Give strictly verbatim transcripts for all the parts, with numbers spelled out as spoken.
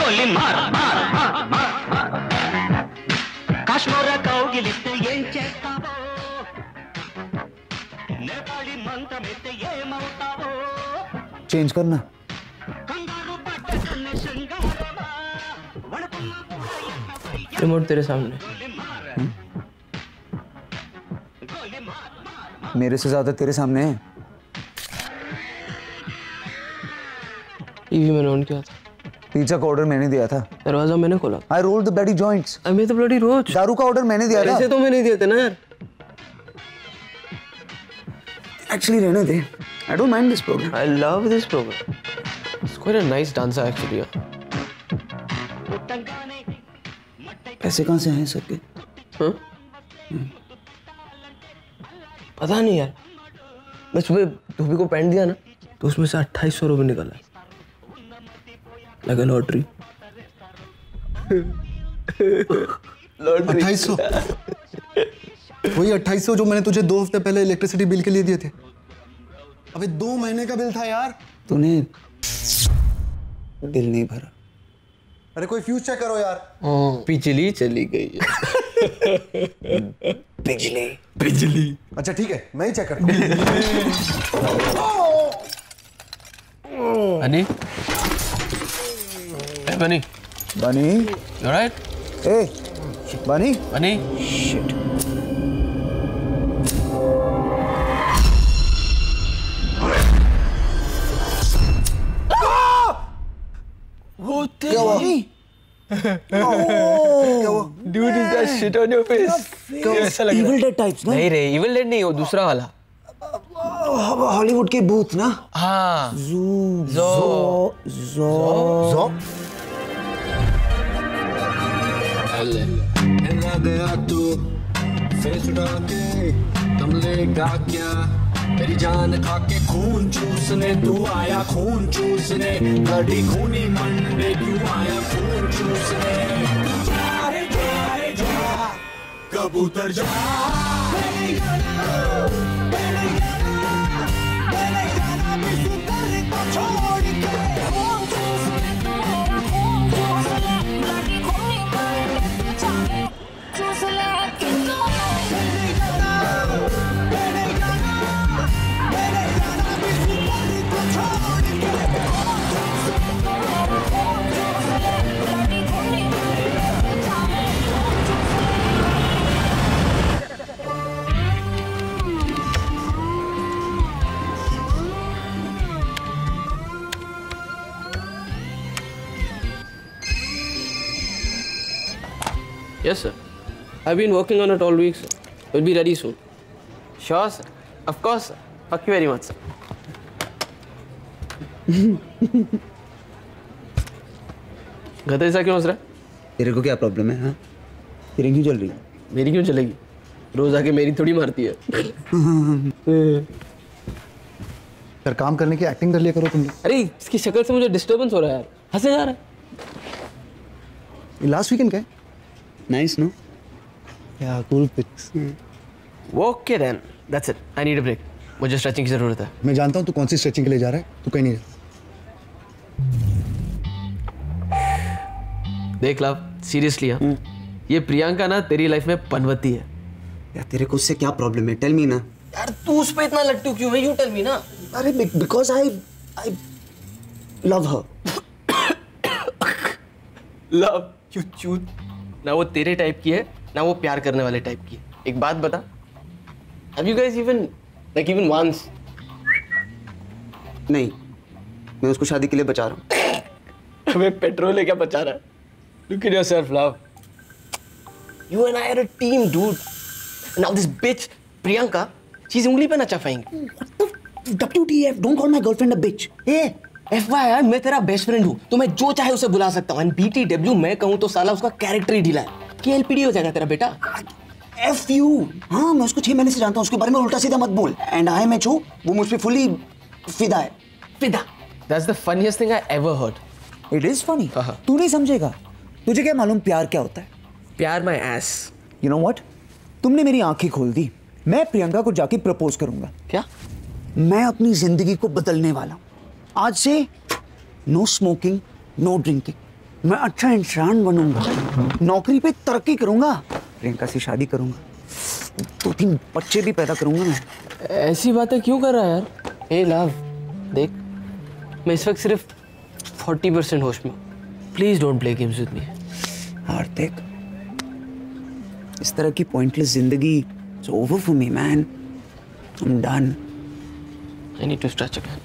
गोली मार मार मार मार काश्मीर कौगिलिस्ते ఏం చేస్తావో నేపాళీ మంత్రమిస్తే ఏమవుతావో चेंज करना रिमोट तेरे सामने। मेरे से ज्यादा तेरे सामने है। टीवी मैंने ऑन किया था। पिज्जा का ऑर्डर मैंने दिया था। दरवाजा मैंने खोला। I rolled the bloody joints. I made the bloody roach. दारू का ऑर्डर मैंने दिया था। ऐसे तो मैंने दिए थे ना यार। Actually रहने दे। I don't mind this program. I love this program. It's quite a nice dancer actually. पैसे कहाँ से हैं सबके? हाँ? पता नहीं यार। मैं सुबह धोबी को पैंट दिया ना, तो उसमें से अट्ठाईस सौ रुपये निकला। लगा लॉटरी। लॉटरी। अट्ठाईस सौ। वही अट्ठाईस सौ जो मैंने तुझे दो हफ्ते पहले इलेक्ट्रिसिटी बिल के लिए दिए थे। अबे दो महीने का बिल था यार। तूने दिल नहीं भरा। अरे कोई फ्यूज चेक करो यार। बिजली चली गई है। बिजली बिजली अच्छा ठीक है मैं ही चेक करता हूँ। बनी ए बनी बनी you alright? ए बनी बनी शिट वो क्या हुआ? Dude, is that shit on your face? कैसा लग रहा है? Evil Dead types ना? नहीं रे, Evil Dead नहीं, वो दूसरा वाला। हॉलीवुड के भूत ना? हाँ। जू जो जो जो गया तू फेस उठा के तुम लेगा क्या तेरी जान खा के खून चूसने तू आया खून चूसने बड़ी खूनी मंडे क्यों आया खून चूसने जा रे जा रे जा कबूतर जा Yes, sir. I've been working on it all week, sir. We'll be ready soon. Sure, sir. Of course, sir. Thank you very much, sir. गधा ऐसा क्यों हंस रहा है? तेरे को क्या प्रॉब्लम है? हाँ? तेरी क्यों चल रही है? मेरी क्यों चलेगी? रोज आके मेरी थोड़ी मारती है। सर काम करने की एक्टिंग कर लिया करो तुम लोग। अरे इसकी शक्ल से मुझे डिस्टर्बेंस हो रहा है यार। हंसे जा रहा है। लास्ट वीकेंड का है? Nice, no? Yeah, cool pics. Okay then. That's it. I need a break. मुझे स्ट्रेचिंग की जरूरत है। मैं जानता हूँ तू कौन सी स्ट्रेचिंग के लिए जा रहा है। तू कहीं नहीं जा। देख लव, सीरियसली हाँ। ये प्रियंका ना तेरी लाइफ में पनवती है। यार तेरे को उससे क्या प्रॉब्लम है? टेल मी ना। यार तू उस पे इतना लट्टू क्यों है? यू टेल मी ना। अरे because I I love her. Love you चूत। ना वो तेरे टाइप की है, ना वो प्यार करने वाले टाइप की है। एक बात बता, Have you guys even like even once? नहीं, मैं उसको शादी के लिए बचा रहा हूँ। हमें पेट्रोल है क्या बचा रहा है? Look at yourself, love. You and I are a team, dude. Now this bitch Priyanka, she's उंगली पे ना चफाएंगी। What the W T F? Don't call my girlfriend a bitch. Hey, F Y I, मैं तेरा best friend हूँ, तो मैं जो चाहे उसे बुला सकता हूँ। B T W मैं कहूँ तो साला उसका कैरेक्टर ही ढीला है। K L P D हो जाएगा तेरा बेटा। F you. हाँ, मैं उसको छह महीने से जानता हूँ। उसके बारे में उल्टा सीधा मत बोल। And I M H O, वो मुझ पे fully फिदा है। फिदा। That's the funniest thing I ever heard. It is funny. हाँ। तू नहीं समझेगा। तुझे क्या मालूम प्यार क्या होता है? प्यार my ass. You know what? तुमने मेरी आंखें खोल दी। मैं प्रियंका को जाके प्रपोज करूंगा। क्या? मैं अपनी जिंदगी को बदलने वाला हूँ। आज से नो स्मोकिंग, नो ड्रिंकिंग, मैं अच्छा इंसान बनूंगा, नौकरी पे तरक्की करूंगा, प्रियंका से शादी करूंगा, दो तीन बच्चे भी पैदा करूंगा मैं। ऐसी बातें क्यों कर रहा है यार? ए लव, देख मैं इस वक्त सिर्फ फोर्टी परसेंट होश में हूँ। Please don't play games with me. Hardik, इस तरह की पॉइंटलेस जिंदगी it's over for me man. I am done. I need to stretch again.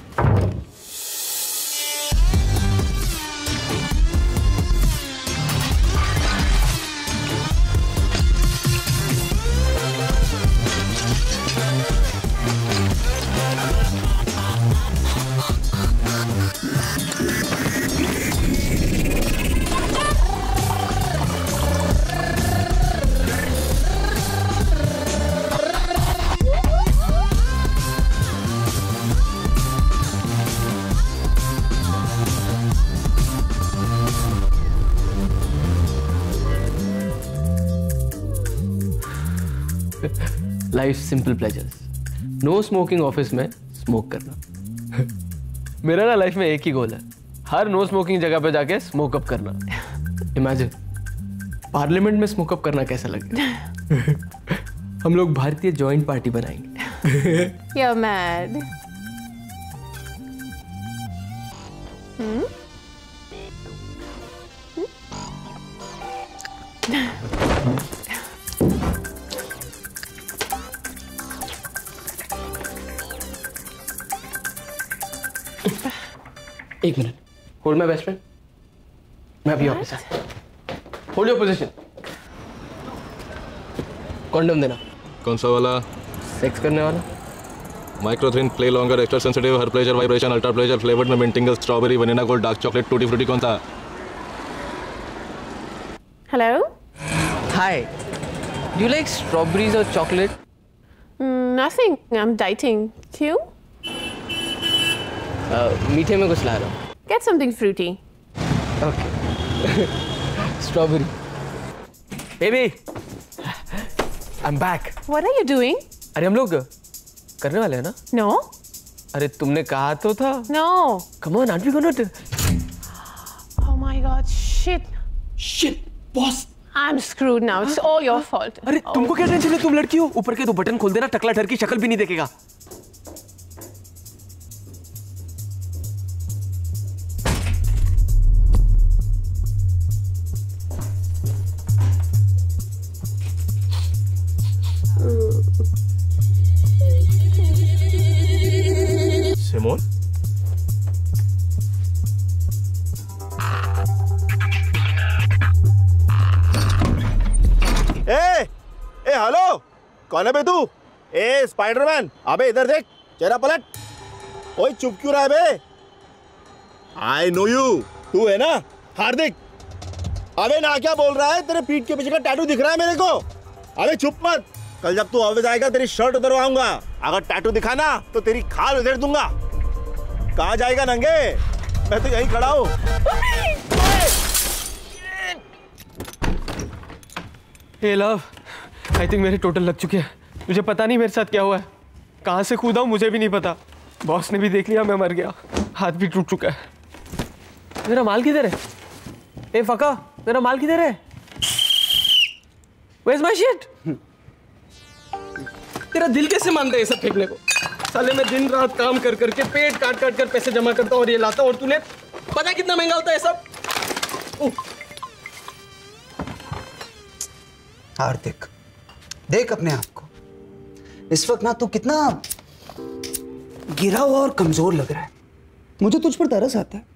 Life simple pleasures. No smoking office में स्मोक करना। मेरा ना लाइफ में एक ही गोल है, हर नो स्मोकिंग जगह पे जाके स्मोक अप करना। इमेजिन पार्लियामेंट में स्मोक अप करना कैसा लगेगा। हम लोग भारतीय जॉइंट पार्टी बनाएंगे। You're mad. Hmm? एक minute, hold my best friend. मैं अभी ऑफिस आता। Hold your position. कॉन्डम देना। कौन सा वाला? सेक्स करने वाला। Micro thin, play longer, extra sensitive, her pleasure, vibration, ultra pleasure, flavoured में mint tingle, strawberry, vanilla gold, dark chocolate, tutti frutti. कौन सा? Hello? Hi. Do you like strawberries or chocolate? Mm, nothing. I'm dieting. You? Uh, मीठे में कुछ ला रहा हूँ। Get something fruity. Okay. Strawberry. Baby, I'm back. What are you doing? अरे हम लोग करने वाले हैं ना? No? अरे तुमने कहा तो था। No. Come on, aren't we gonna do? Oh my God! Shit! Shit, boss. I'm screwed now. It's all your fault. अरे तुमको क्या टेंशन है? तुम लड़की हो। ऊपर के दो बटन खोल देना, टकला ठर की शक्ल भी नहीं देखेगा। सिमोन? ए, ए हेलो, कौन है बे तू? ए स्पाइडरमैन, अबे इधर देख, चेहरा पलट। ओए चुप क्यों रहा है बे? आई नो यू, तू है ना हार्दिक? अबे ना क्या बोल रहा है? तेरे पीठ के पीछे का टैटू दिख रहा है मेरे को। अबे चुप मत, कल जब तू ऑफिस आएगा तेरी शर्ट उतरवाऊंगा। अगर टैटू दिखा ना तो तेरी खाल उधेड़ दूंगा। कहाँ जाएगा नंगे? मैं तो यहीं खड़ा हूँ। हे लव, आई थिंक मेरे टोटल लग चुके हैं। मुझे पता नहीं मेरे साथ क्या हुआ है, कहाँ से कूदा हूँ मुझे भी नहीं पता। बॉस ने भी देख लिया मैं मर गया, हाथ भी टूट चुका है। मेरा माल किधर है? ए फका, मेरा माल किधर है? Where's my shit? तेरा दिल कैसे मानता है ये सब फेंकने को? साले मैं दिन रात काम कर करके पेट काट काट कर पैसे जमा करता हूँ और ये लाता हूँ, और तूने पता कितना महंगा होता है सब? हार्दिक, देख अपने आप को। इस वक्त ना तू कितना गिरा हुआ और कमजोर लग रहा है। मुझे तुझ पर तरस आता है।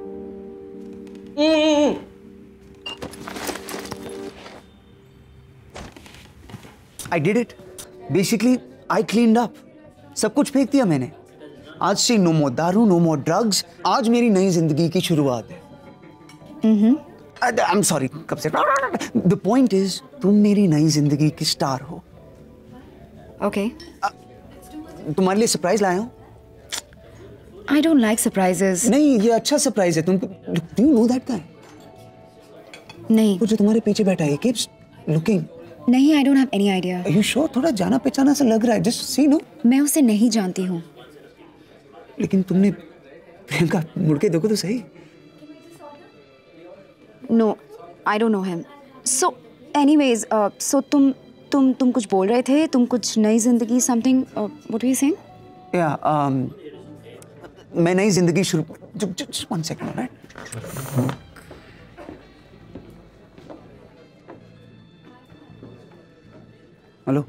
I did it. Basically, I cleaned up. सब कुछ फेंक दिया मैंने। आज से नो मोर दारू, नो मोर ड्रग्स। आज मेरी नई जिंदगी की शुरुआत है। mm-hmm. I'm sorry, कब से? The point is, तुम मेरी नई जिंदगी की स्टार हो। Okay. तुम्हारे लिए सरप्राइज लाया हूँ। I don't like surprises. नहीं, ये अच्छा सरप्राइज है। तुम do you know that guy? नहीं। वो जो तुम्हारे पीछे बैठा है, keeps looking. नहीं, I don't have any idea. Are you sure? थोड़ा जाना पहचाना सा लग रहा है। Just see, no? मैं उसे नहीं जानती हूँ। लेकिन तुमने प्रियंका मुड़ के देखो तो सही। No I don't know him. So anyways, so तुम तुम तुम कुछ बोल रहे थे, तुम कुछ नई जिंदगी something, what were you saying? या मैं नई जिंदगी शुरू. Just one second, right? Hello.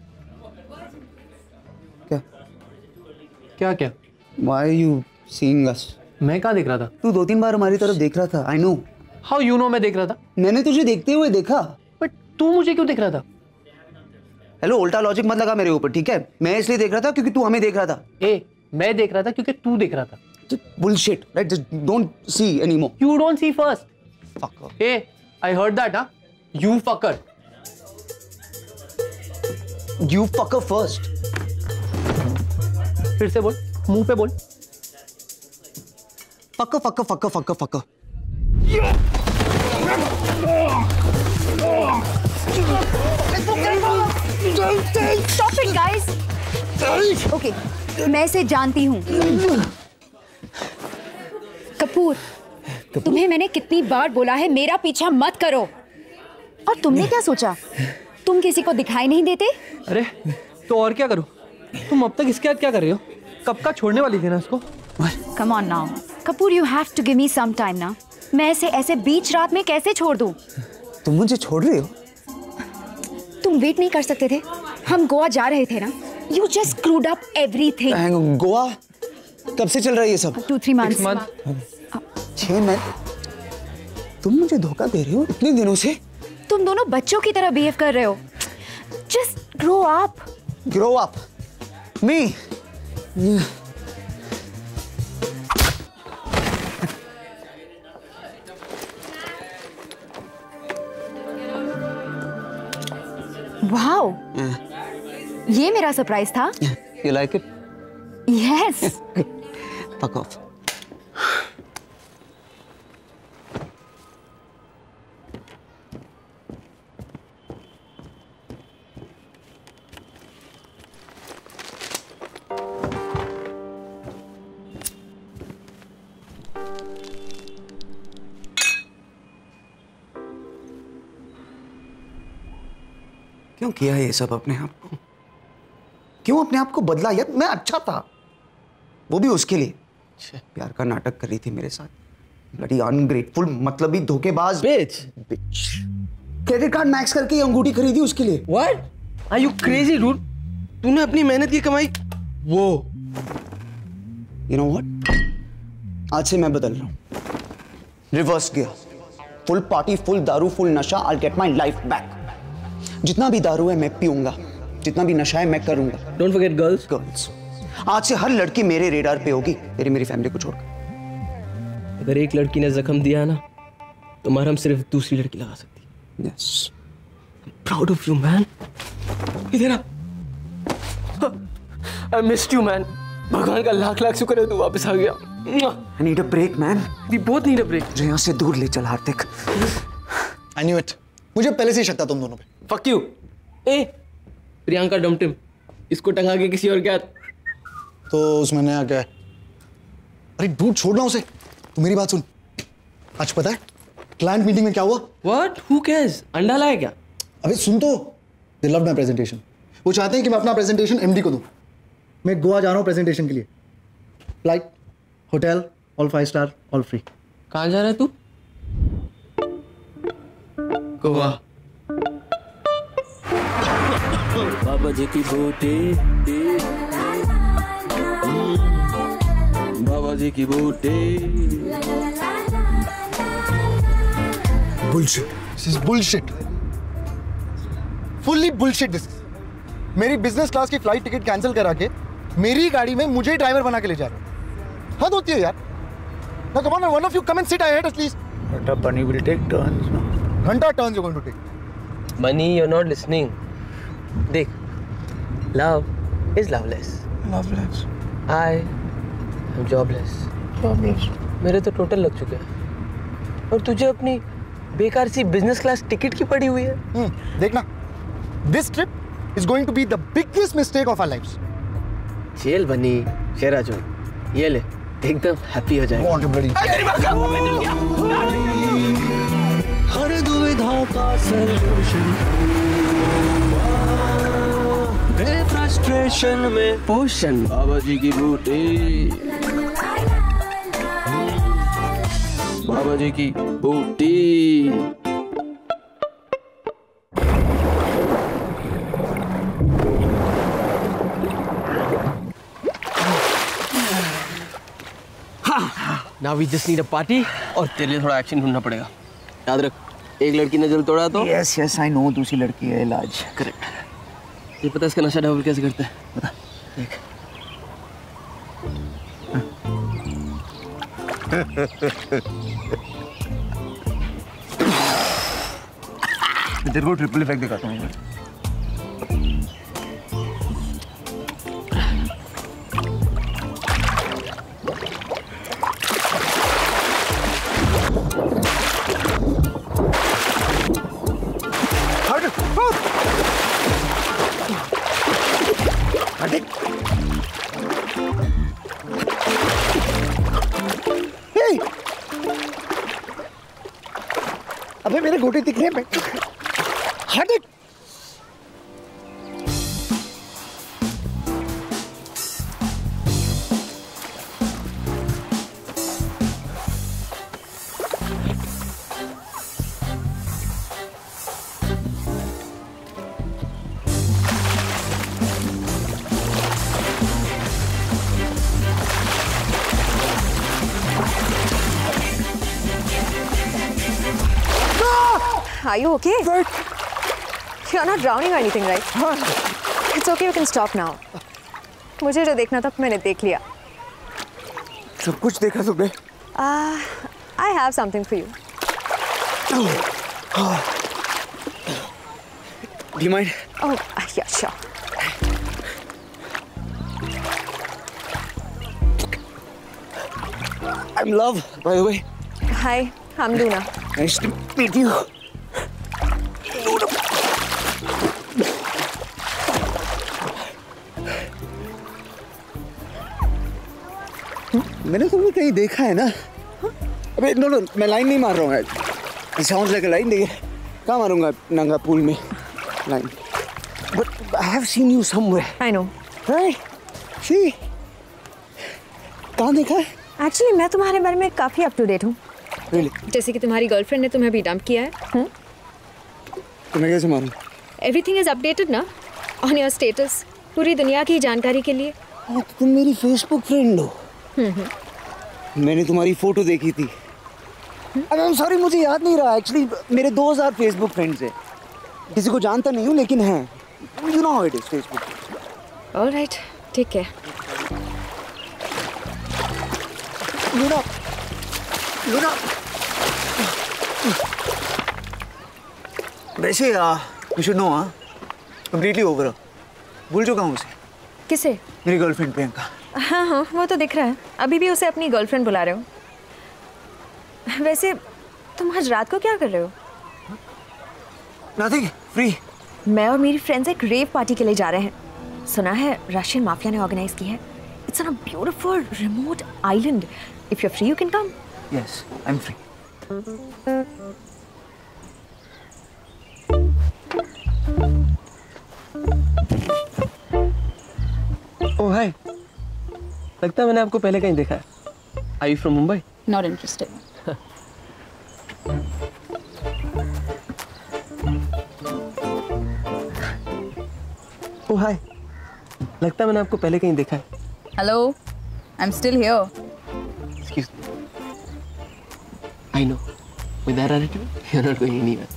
क्या क्या क्या? Why are you seeing us? मैं कहाँ देख रहा था? तू दो तीन बार हमारी तरफ देख रहा था. I know. How you know मैं देख रहा था? मैंने तुझे देखते हुए देखा. बट तू मुझे क्यों देख रहा था? हेलो, उल्टा लॉजिक मत लगा मेरे ऊपर, ठीक है? मैं इसलिए देख रहा था क्योंकि तू हमें देख रहा था. ए, मैं देख रहा था क्योंकि तू देख रहा था. Bullshit, right? Just don't see anymore. You don't see first. Fucker. Hey, I heard that, huh? You fucker. You fucker first. फिर से बोल, मुंह पे बोल. Fucker, fucker, fucker, fucker, fucker. Stop it, guys. Okay, मैं इसे जानती हूँ. कपूर, तुम्हें मैंने कितनी बार बोला है मेरा पीछा मत करो. और तुमने क्या सोचा? तुम किसी को दिखाई नहीं देते? अरे तो और क्या करूं? तुम अब तक इसके साथ क्या कर रही हो? कब का छोड़ने वाली थी ना इसको? Come on now, Kapoor, you have to give me some time ना. मैं इसे ऐसे बीच रात में कैसे छोड़ दूं? तुम मुझे छोड़ रही हो? तुम वेट नहीं कर सकते थे? हम गोवा जा रहे थे ना. You just screwed up everything. Goa? कब से चल रहा है ये सब? Two three months. छह महीने? तुम मुझे धोखा दे रही हो इतने दिनों से? तुम दोनों बच्चों की तरह बिहेव कर रहे हो. Just grow up. Grow up? Me? Wow. ये मेरा सरप्राइज था. You like it? Yes. Fuck off. क्यों किया ये सब अपने आप को? क्यों अपने आप को बदला यार? मैं अच्छा था, वो भी उसके लिए. प्यार का नाटक कर रही थी मेरे साथ. ब्लडी अनग्रेटफुल, मतलबी धोखेबाज Bitch. Bitch. Credit card max करके ये अंगूठी खरीदी उसके लिए. What? Are you crazy, dude? तूने अपनी मेहनत की कमाई वो. You know what? आज से मैं बदल रहा हूँ. Reverse gear. Full party, full दारू, फुल नशा. I'll get my life back. जितना भी दारू है मैं पीऊंगा, जितना भी नशा है मैं करूंगा. Don't forget girls. गर्ल्स. आज से हर लड़की मेरे रेडार पे होगी, तेरी मेरी फैमिली को छोड़कर. अगर एक लड़की ने जख्म दिया ना, तो मरहम सिर्फ दूसरी लड़की लगा सकती है. Yes. Proud of you, man. इधर आ. I missed you, man. भगवान का लाख लाख शुक्र है तू वापस आ गया. I need a break, man. We both need a break. मुझे यहाँ से दूर ले चल हार्दिक. I knew it. मुझे पहले से ही शक था तुम दोनों पे. Fuck you. ए, प्रियंका डमटिम, इसको टंगा के किसी और क्या? तो उसमें नया क्या है? अरे डूड, छोड़ना उसे. तू मेरी बात सुन. आज पता है क्लाइंट मीटिंग में क्या हुआ? What? Who cares? अंडा लाया क्या? अबे सुन तो. They loved my presentation. वो चाहते हैं कि मैं अपना प्रेजेंटेशन एमडी को दूं. मैं गोवा जा रहा हूँ प्रेजेंटेशन के लिए. Flight, hotel, all five star, all free. कहाँ जा रहा है तू? गोवा. बाबा जी की बूटी, बाबा जी की बूटी. Bullshit. This is bullshit. Fully bullshit this. मेरी बिजनेस क्लास की फ्लाइट टिकट कैंसिल करा के मेरी गाड़ी में मुझे ड्राइवर बना के ले जा रहे हो. हद होती है यार. Now come on, one of you come and sit ahead at least. But Bunny will take turns, no? घंटा turns you're going to take. Bunny, you're not listening. देख, love is loveless. Loveless. I am jobless. Jobless. मेरे तो total लग चुके हैं. और तुझे अपनी बेकार सी बिजनेस क्लास टिकट की पड़ी हुई है. हम्म, देखना. This trip is going to be the biggest mistake of our lives. चल बनी, शेरा जो, ये ले, एकदम हैप्पी हो जाएगा. Want to bloody. हर दुविधा का सलूशन, फ्रस्ट्रेशन में पोषण, बाबा जी की बूटी, बाबा जी की बूटी। Now we just need a party और तेरे लिए थोड़ा एक्शन ढूंढना पड़ेगा। याद रख, एक लड़की ने दिल तोड़ा तो यस यस आई नो दूसरी लड़की है इलाज। करेक्ट। ये पता है इसका नशा डबल कैसे करते हैं? बता देख। तेरे को ट्रिपल इफेक्ट दिखाता हूँ। अबे मेरे गोटे दिख रहे हैं। हट। Are you okay? But You're not drowning or anything, right? It's okay, you can stop now. मुझे जो देखना था मैंने देख लिया। सब कुछ देखा तुमने? Uh, I have something for you. Do you mind? Oh, yeah, sure. I'm Love, by the way. Hi, I'm Luna. Nice to meet you. मैंने तुम्हें कहीं देखा है ना? अबे नो नो मैं लाइन नहीं मार रहा हूँ यार। It sounds like a line देखिए। कहाँ मारूँगा नंगा पूल में line? But I have seen you somewhere. I know. Right? See? कहाँ देखा है? Actually मैं तुम्हारे बारे में काफी अप टू डेट हूँ। Really? जैसे कि तुम्हारी गर्लफ्रेंड ने तुम्हें अभी डंप किया है। हुँ? तुम्हें कैसे मालूम? Everything is updated ना? On your status. पूरी दुनिया की जानकारी के लिए। हाँ तो तुम मेरी फेसबुक फ्रेंड हो। मैंने तुम्हारी फोटो देखी थी। आई एम सॉरी मुझे याद नहीं रहा एक्चुअली मेरे दो हज़ार फेसबुक फ्रेंड्स हैं। किसी को जानता नहीं हूँ लेकिन हैं। You know how it is Facebook. Alright ठीक है। लूना लूना वैसे यू शुड नो हाँ कंप्लीटली ओवर। भूल चुका हूँ उसे। किसे? मेरी गर्लफ्रेंड प्रियंका। हाँ हाँ वो तो दिख रहा है। अभी भी उसे अपनी गर्लफ्रेंड बुला रहे हो। वैसे तुम आज रात को क्या कर रहे हो? Nothing free. मैं और मेरी फ्रेंड्स एक रेव पार्टी के लिए जा रहे हैं। सुना है रशियन माफिया ने ऑर्गेनाइज की है। It's on a beautiful remote island. If you are free you can come. Yes I am free. Oh hi, लगता है मैंने आपको पहले कहीं देखा है। Are you from Mumbai? Not interested. Oh hi, लगता है मैंने आपको पहले कहीं देखा है। Hello, I'm still here. Excuse me. I know. With that attitude, you're not going anywhere.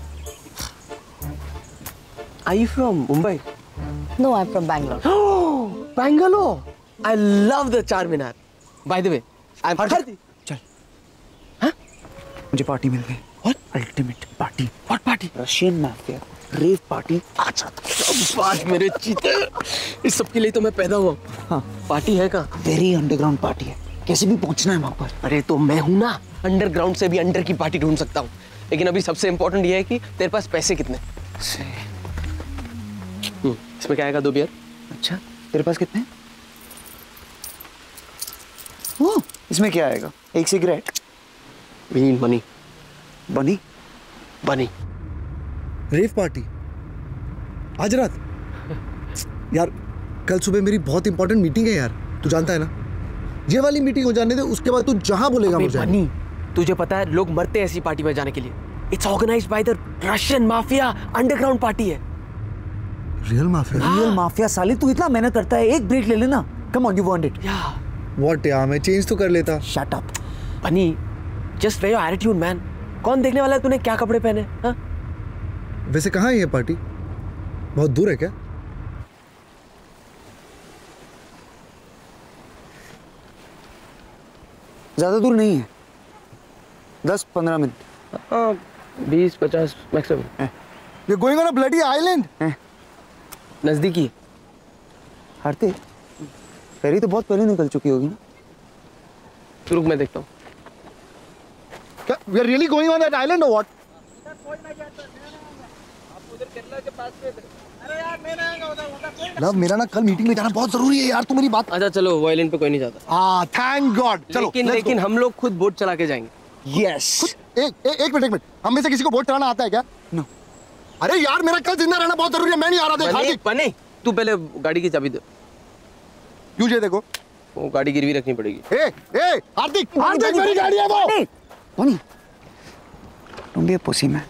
Are you from Mumbai? No, I'm from Bangalore. Oh, Bangalore! I love the Charminar. By the way, I'm Hardi. चल। हाँ? मुझे party मिल गई। What? Ultimate party. What party? Russian mafia. Rave party. अच्छा। शाबाश मेरे चीते। इस सब के लिए तो मैं पैदा हुआ। हाँ। पार्टी है कहाँ? Very underground party है। कैसे भी पहुँचना है वहाँ पर। अरे तो मैं हूँ ना, अंडरग्राउंड से भी अंडर की पार्टी ढूंढ सकता हूँ। लेकिन अभी सबसे इम्पोर्टेंट ये है कि तेरे पास पैसे कितने? इसमें क्या आएगा? दो बियर। अच्छा तेरे पास कितने? ओह इसमें क्या आएगा? एक सिगरेट। We need money. बनी बनी। रेव पार्टी आज रात? यार कल सुबह मेरी बहुत इंपॉर्टेंट मीटिंग है यार, तू जानता है ना। ये वाली मीटिंग हो जाने दे, उसके बाद तू जहां बोलेगा मुझे। बनी, तुझे पता है लोग मरते हैं ऐसी पार्टी में जाने के लिए। It's organised by the Russian mafia, underground party है। Real mafia? रियल माफिया साले, तू इतना मेहनत करता है, एक ब्रेक ले लेना। Come on, you want it? या व्हाट यार, मैं चेंज तो कर लेता। Shut up Bunny, just wear your attitude man. कौन देखने वाला है तूने क्या कपड़े पहने? हाँ? वैसे कहाँ है ये पार्टी? बहुत दूर है क्या? ज्यादा दूर नहीं है, दस पंद्रह मिनट। हाँ, बीस पचास maximum. You're going on a bloody island? नजदीकी। हारते फेरी तो बहुत पहले निकल चुकी होगी ना। तो रुक, मैं देखता हूँ। क्या we are really going on that island or what? Love, मेरा ना कल मीटिंग में जाना बहुत जरूरी है यार, तू मेरी बात। अच्छा चलो, वो आइलैंड पे कोई नहीं जाता। हाँ, थैंक गॉड। चलो लेकिन लेकिन हम लोग खुद बोट चला के जाएंगे। यस। एक एक एक मिनट एक मिनट हम में से किसी को बोट चलाना आता है क्या? नो। अरे यार मेरा कल जिंदा रहना बहुत जरूरी है, मैं नहीं आ रहा। देख हार्दिक, बने तू पहले गाड़ी की चाबी दे। यूं ये देखो, वो गाड़ी गिरवी रखनी पड़ेगी। ए ए हार्दिक, हार्दिक मेरी गाड़ी है वो। बनी, तुम भी पुसी में।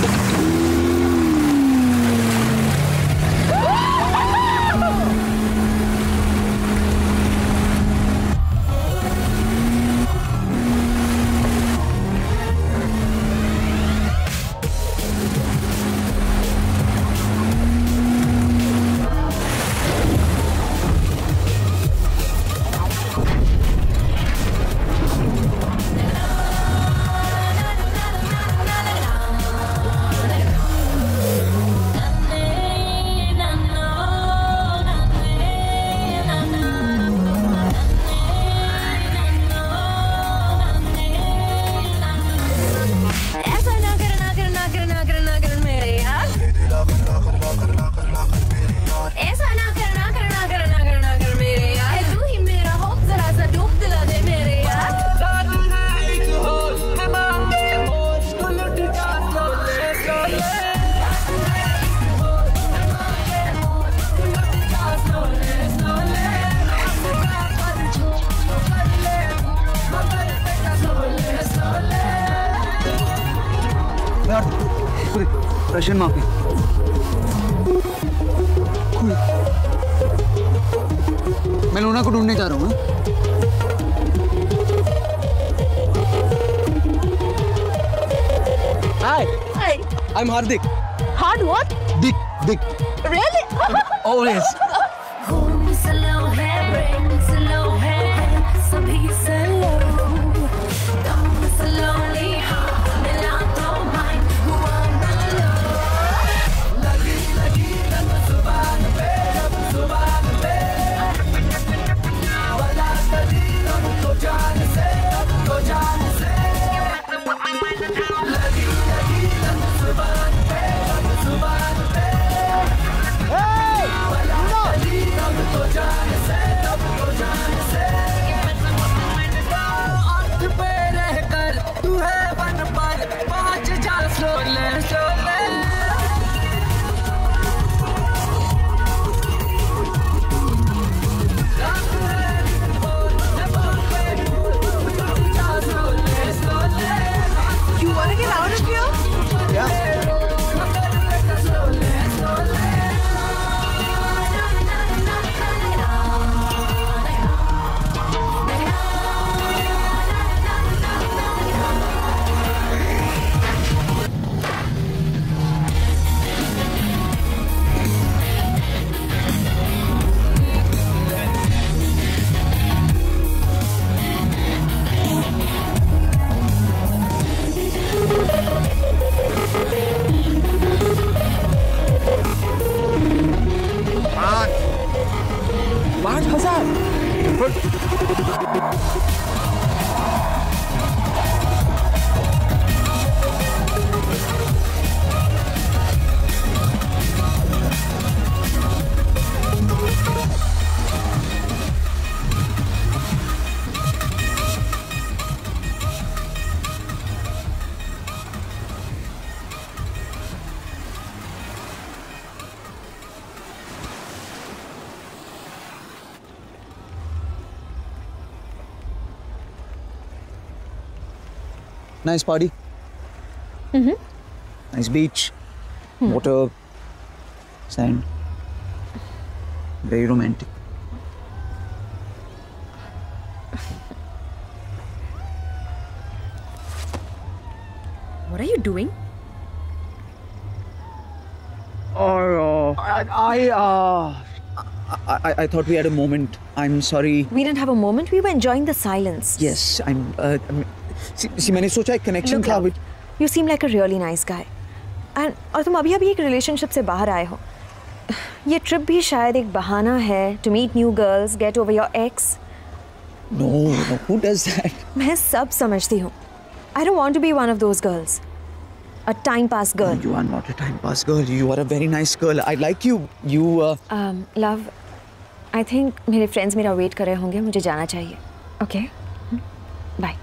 रशियन माफी। मैं लूना को ढूंढने जा रहा हूँ। Hi. Hi. I'm Hardik. Hard what? दिक दिक। Really? Always. Nice party. Mm-hmm. Nice beach. Hmm. Water. Sand. Very romantic. What are you doing? Or uh, I, I, uh, I, I thought we had a moment. I'm sorry. We didn't have a moment. We were enjoying the silence. Yes, I'm. Uh, I'm see, see, मैंने सोचा एक connection Look, था. love, you seem like a really nice guy. And और तुम अभी अभी एक relationship से बाहर आए हो. ये trip भी शायद एक बहाना है to meet new girls, get over your ex. No, no, who does that? मैं सब समझती हूँ. I don't want to be one of those girls. A time pass girl. No, you are not a time pass girl. You are a very nice girl. I like you. You. Uh... Um, love, I think मेरे friends मेरा wait कर रहे होंगे. मुझे जाना चाहिए. Okay? Bye.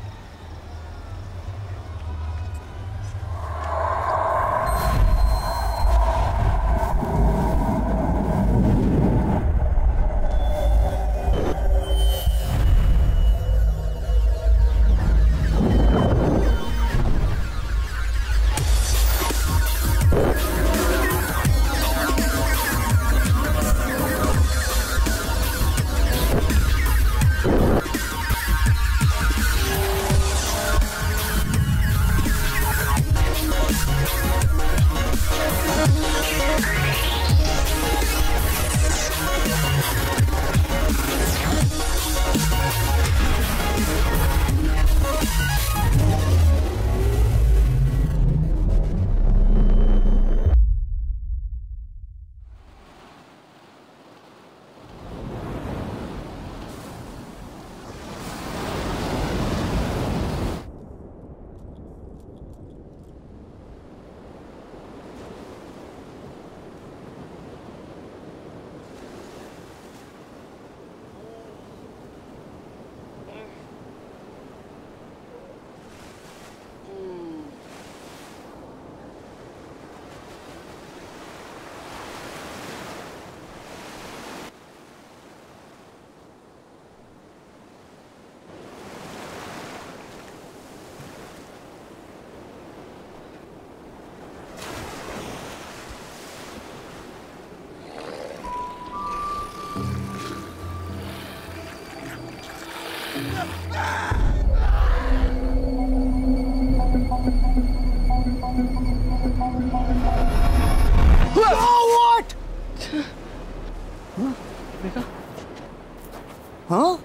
हाँ?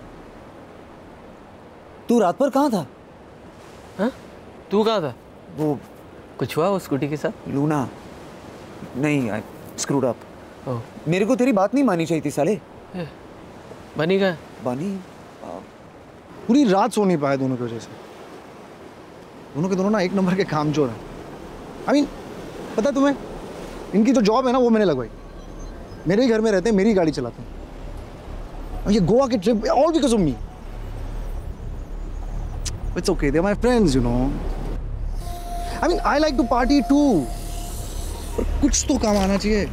तू रात पर कहाँ था? हाँ? तू कहाँ था? वो कुछ हुआ वो स्कूटी के साथ? लूना नहीं, आई स्क्रूड अप। मेरे को तेरी बात नहीं मानी चाहिए थी साले। बनी का? बनी पूरी रात सो नहीं पाए दोनों की वजह से। दोनों के दोनों ना एक नंबर के कामचोर हैं। आई मीन पता है तुम्हें, इनकी जो जॉब है ना वो मैंने लगवाई। मेरे ही घर में रहते हैं, मेरी गाड़ी चलाते हैं। और ये गोवा की trip all because of me. It's okay, they are my friends, you know. I mean I like to party too, पर कुछ तो काम आना चाहिए।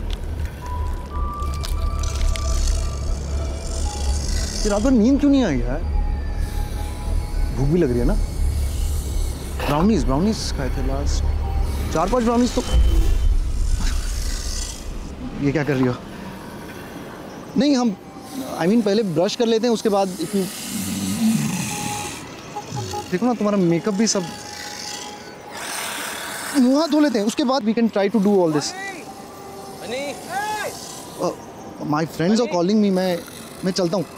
रात भर नींद क्यों नहीं आई यार? भूख भी लग रही है ना। ब्राउनीज ब्राउनीज खाए थे लास्ट, चार पांच ब्राउनीज तो। ये क्या कर रही हो? नहीं हम आई I मीन mean, पहले ब्रश कर लेते हैं, उसके बाद इतनी देखो ना तुम्हारा मेकअप भी सब, मुंह हाथ धो लेते हैं, उसके बाद we can try to do all this. My friends are calling me, मैं मैं चलता हूँ।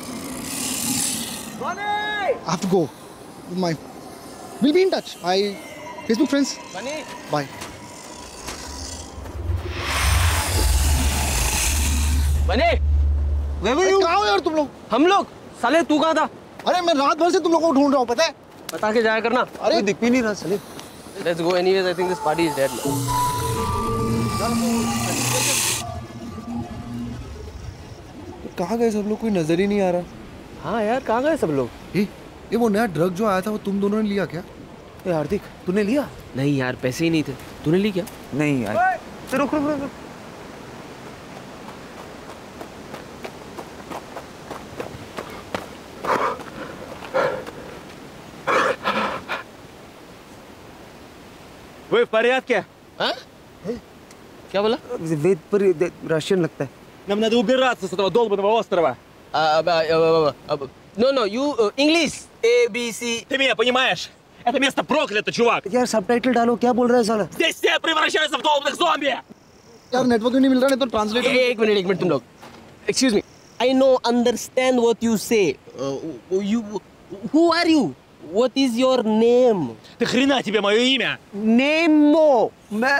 I have to go. My, we'll be in touch. I, Facebook friends. Bye. बने, Where were you? कहाँ हो यार तुम लोग? हम लोग? साले तू कहाँ था? अरे मैं रात भर से तुम लोगों को ढूंढ रहा हूँ, पता है? बता के जाया करना। अरे दिख भी नहीं रहा साले। Let's go anyways. I think this party is dead now. कहाँ गए सब लोग? कोई नजर ही नहीं आ रहा। हाँ यार, कहाँ गए सब लोग? ये ये वो नया ड्रग जो आया था वो तुम दोनों ने लिया क्या? ए हार्दिक, तूने लिया? नहीं यार, पैसे ही नहीं थे। तूने ली क्या? नहीं यार। तो रुक रुक रुक। वो फरियाद क्या? हाँ? क्या बोला? वेद पर रशियन लगता है। Нам надо убираться с этого долбанного острова. No, no, you uh, English. A, B, C. Ты меня понимаешь? Это место проклято, чувак. यार सबटाइटल डालो, क्या बोल रहा है साला? Здесь все превращаются в долбанных зомби. यार नेटवर्क नहीं मिल रहा, नहीं तो ट्रांसलेटर। एक मिनट, एक मिनट तुम लोग। Excuse me. I know, understand what you say. Uh, you, who are you? What is your name? Ты хрена тебе мое имя? Nemo. मैं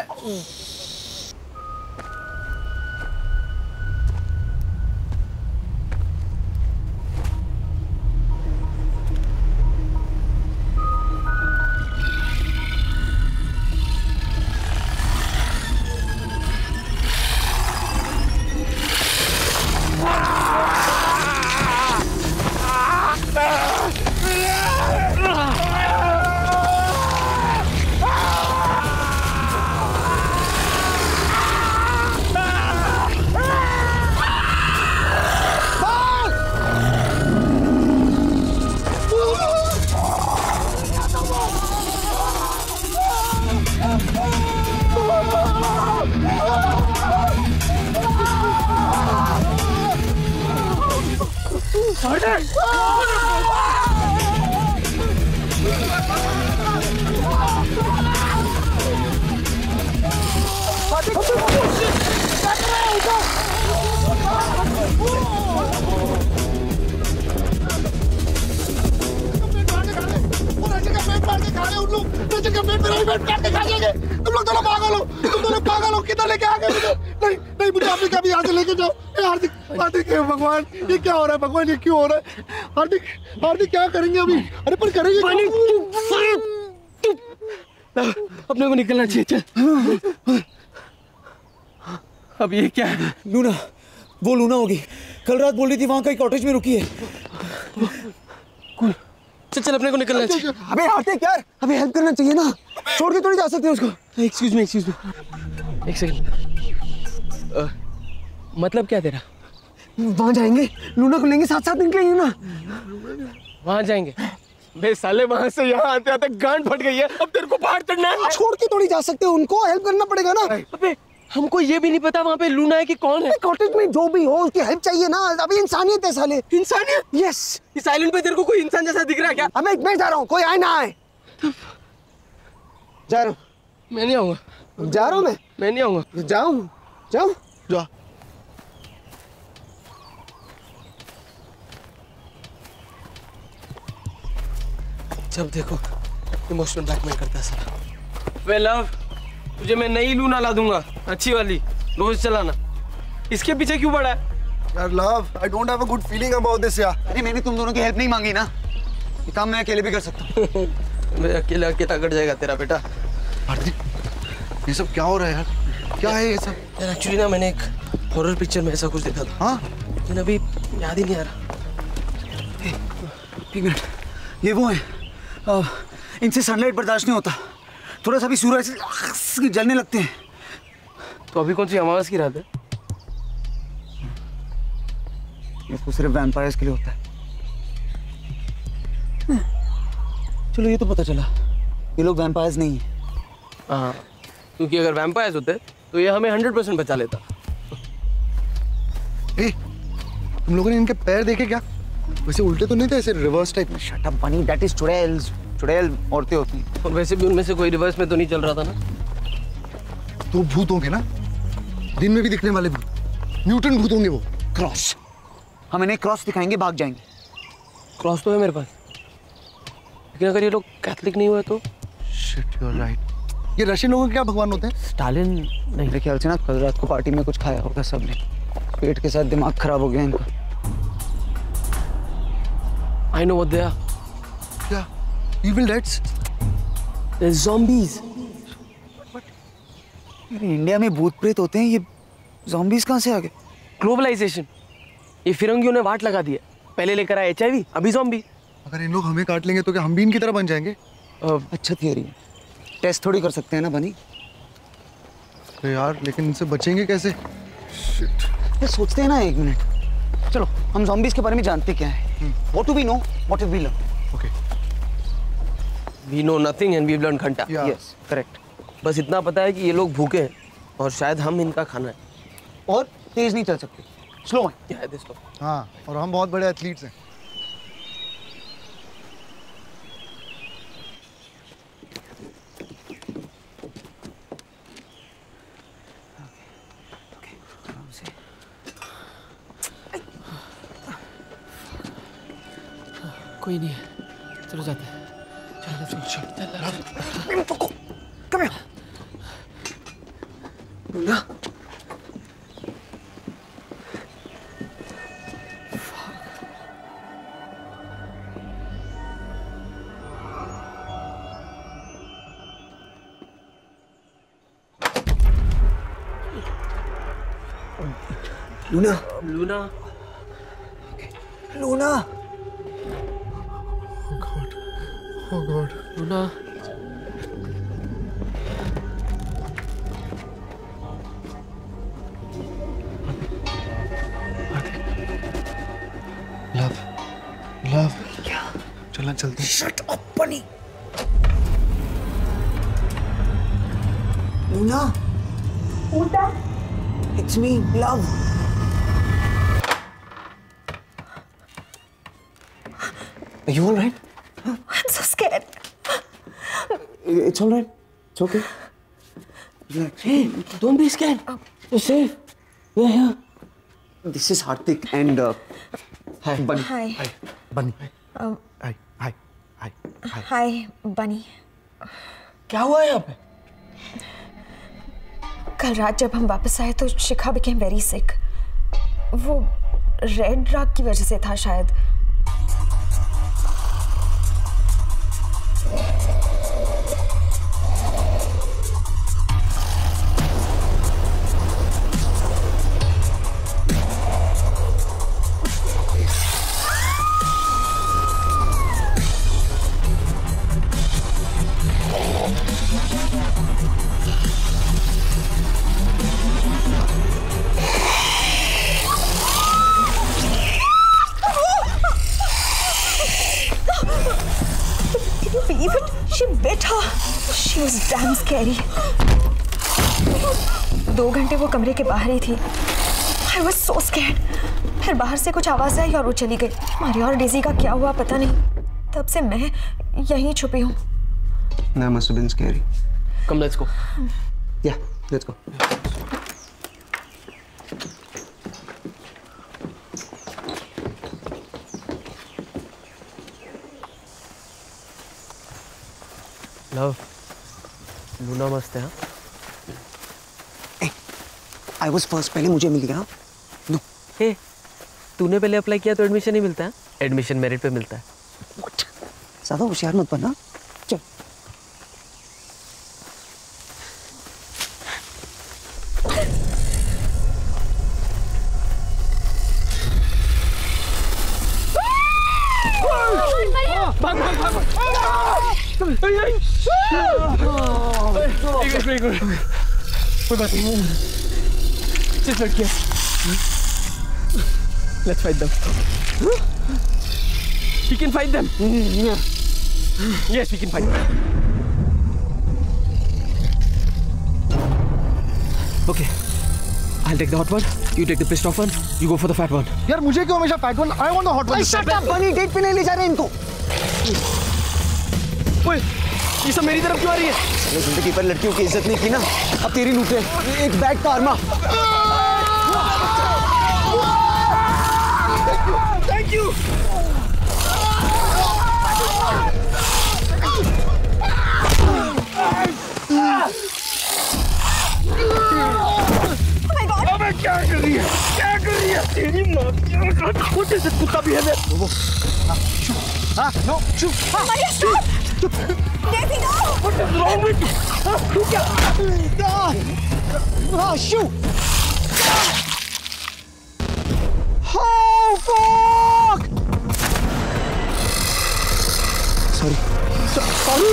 तुम लोग दोनों पागल हो, तुम दोनों पागल हो, किधर लेके आ गए मुझे? नहीं नहीं मुझे अफ्रीका भी यहाँ से लेके जाओ। हार्दिक हार्दिक भगवान, ये क्या हो रहा है भगवान, ये क्यों हो रहा है? हार्दिक हार्दिक क्या करेंगे अभी? अरे पर करेंगे अपने को निकलना चाहिए, चल। अब ये क्या है? लूना, वो लूना होगी। कल रात बोल रही थी वहां कहीं कॉटेज में रुकी है। चल चल, अपने को निकलना चाहिए। अबे हार्दिक यार, अबे हेल्प करना चाहिए ना, छोड़ के थोड़ी जा सकते उसको। एक्सक्यूज मी, एक्सक्यूज मी, एक सेकंड। मतलब क्या तेरा? वहां जाएंगे, लूना को लेंगे, साथ साथ निकलेंगे ना। वहां जाएंगे? बे साले, वहां से यहाँ आते आते गांड फट गई है, अब तेरे को बाहर चढ़ना है। छोड़ के थोड़ी जा सकते, उनको हेल्प करना पड़ेगा ना। अबे हमको ये भी नहीं पता वहाँ पे लूना है कि कौन है। कॉटेज में जो भी हो उसकी हेल्प चाहिए ना, अभी इंसानियत है साले। इंसानियत? यस। इस आइलैंड पे तेरे को कोई इंसान जैसा दिख रहा है क्या? अब मैं जा रहा हूँ, कोई आए ना आए। जा रहा हूँ। मैं नहीं आऊंगा। जा रहा हूँ मैं। मैं नहीं आऊंगा। जाऊँ जाऊँ जा। जब देखो इमोशनल ब्लैकमेल करता है साला। वे लव, तुझे मैं नई लूना ला दूंगा, अच्छी वाली, रोज चलाना। इसके पीछे क्यों पड़ा है? यार love, I don't have a good feeling about this यार। अरे मैंने तुम दोनों की हेल्प नहीं मांगी ना, ये काम मैं अकेले भी कर सकता हूँ। मैं अकेला अकेला कट जाएगा तेरा बेटा। हार्दिक, ये सब क्या हो रहा है यार? क्या है ये सब? यार एक्चुअली ना मैंने एक हॉरर पिक्चर में ऐसा कुछ देखा था। हाँ? लेकिन अभी याद ही नहीं आ रहा। एक मिनट, ये वो है, इनसे सनलाइट बर्दाश्त नहीं होता, थोड़ा सा भी सूरज से जलने लगते हैं। तो अभी कौन सी अमावस की रात है? ये तो सिर्फ वैम्पायर्स के लिए होता है। चलो ये तो पता चला, ये लोग वैम्पायर्स नहीं है। हाँ, क्योंकि अगर वैम्पायर्स होते तो ये हमें हंड्रेड परसेंट बचा लेता। ए, तुम लोगों ने इनके पैर देखे क्या? वैसे उल्टे तो नहीं थे, ऐसे reverse type. Shut up Bunny, that is चुड़ैल्स। चुड़ैल औरतें होती हैं। और वैसे भी उनमें से कोई रिवर्स में तो नहीं चल रहा था ना। तो भूत होंगे ना, दिन में भी दिखने वाले भूत, म्यूटेंट भूत होंगे वो। क्रॉस, हम इन्हें क्रॉस दिखाएंगे, भाग जाएंगे। क्रॉस तो है मेरे पास, लेकिन अगर ये लोग कैथलिक नहीं हुए तो? Shit, you are right. ये रशियन लोगों के क्या भगवान होते हैं? स्टालिन नहीं, मेरे ख्याल से ना कल रात को पार्टी में कुछ खाया होगा सबने, पेट के साथ दिमाग खराब हो गया इनका। I know what they are. क्या? Evil deads? They're zombies. India में भूत प्रेत होते हैं, ये zombies कहाँ से आ गए? ग्लोबलाइजेशन, ये फिरंगियों ने वाट लगा दिया। पहले लेकर आए एचआईवी, अभी ज़ॉम्बी। अगर इन लोग हमें काट लेंगे तो क्या हम भी इनकी तरह बन जाएंगे? अच्छा थियरी है, टेस्ट थोड़ी कर सकते हैं ना बनी। तो यार लेकिन इनसे बचेंगे कैसे? शिट, ये सोचते हैं ना एक मिनट। चलो हम zombies के बारे में जानते क्या है। What do we know? What have we learned? Okay. We know nothing and we've learned घंटा। Yes, correct. बस इतना पता है कि ये लोग भूखे हैं और शायद हम इनका खाना है। और तेज नहीं चल सकते, स्लो है। क्या है दोस्तों? हाँ, और हम बहुत बड़े एथलीट्स हैं। कोई नहीं है, चलो जाते हैं। चलो चलो चल चल। Come here. Luna. Luna. Luna. Luna. Oh God. Oh God. Luna. Love, love, क्या? चलना चलते हैं। Shut up, bunny. Luna. Who's that? It's me, love. Are you all right? I'm so scared. It's all right. It's okay. Relax. Hey, don't be scared. You're safe. We're here. This is Hardik and uh, hi, Bunny. Hi. Hi, Bunny. Um, Hi, hi, hi, hi. Hi, Bunny. क्या हुआ यहाँ पे? कल रात जब हम वापस आए तो शिखा became very sick. वो रेड ड्रग की वजह से था शायद. She was damn scary. दो घंटे वो कमरे के बाहर ही थी. I was so scared. फिर बाहर से कुछ आवाज़ आई और वो चली गई. मारिया और डेज़ी का क्या हुआ पता नहीं. तब से मैं यहीं छुपी हूँ. That must have been scary. Come, let's go. Yeah, let's go. Love. Luna मस्त है। आई वॉज फर्स्ट, पहले मुझे मिल गया। नो हे, तूने पहले अप्लाई किया तो एडमिशन नहीं मिलता है, एडमिशन मेरिट पे मिलता है। What? ज़्यादा होशियार मत बनना। चल भाग भाग भाग कोई बात नहीं, सिर्फ लड़कियां। Let's fight them. We can fight them. Yes, we can fight them. Okay, I'll take the hot one. You take the pissed off one. You go for the fat one. यार मुझे क्यों हमेशा fat one? I want the hot one. Shut up, Bunny date पे नहीं ले जा रहे इनको। ओए, ये सब मेरी तरफ क्यों आ रही है? अरे जिंदगी पर लड़कियों की इज्जत नहीं की ना, अब तेरी लूटे। एक बैग कारमा। Thank you. अबे क्या कर रही है? क्या कर रही है? तेरी माँ की कुछ ऐसे कुत्ता भी है मैं। हाँ, no, चुप। Maria, stop! Daisy, no! What is wrong with you? हाँ, तू क्या? Ah, shoot! Oh, fuck! Sorry. Sorry!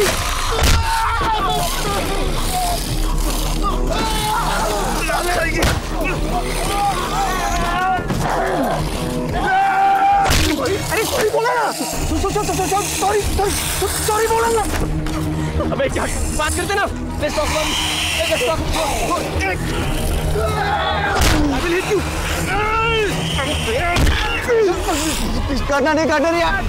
अरे सॉरी बोला ना। सॉरी सॉरी सॉरी सॉरी बोला ना। अबे Wait, यार, बात करते ना. Let's talk, man. Let's talk. Go, go. I will hit you. काटना नहीं, काटना नहीं यार.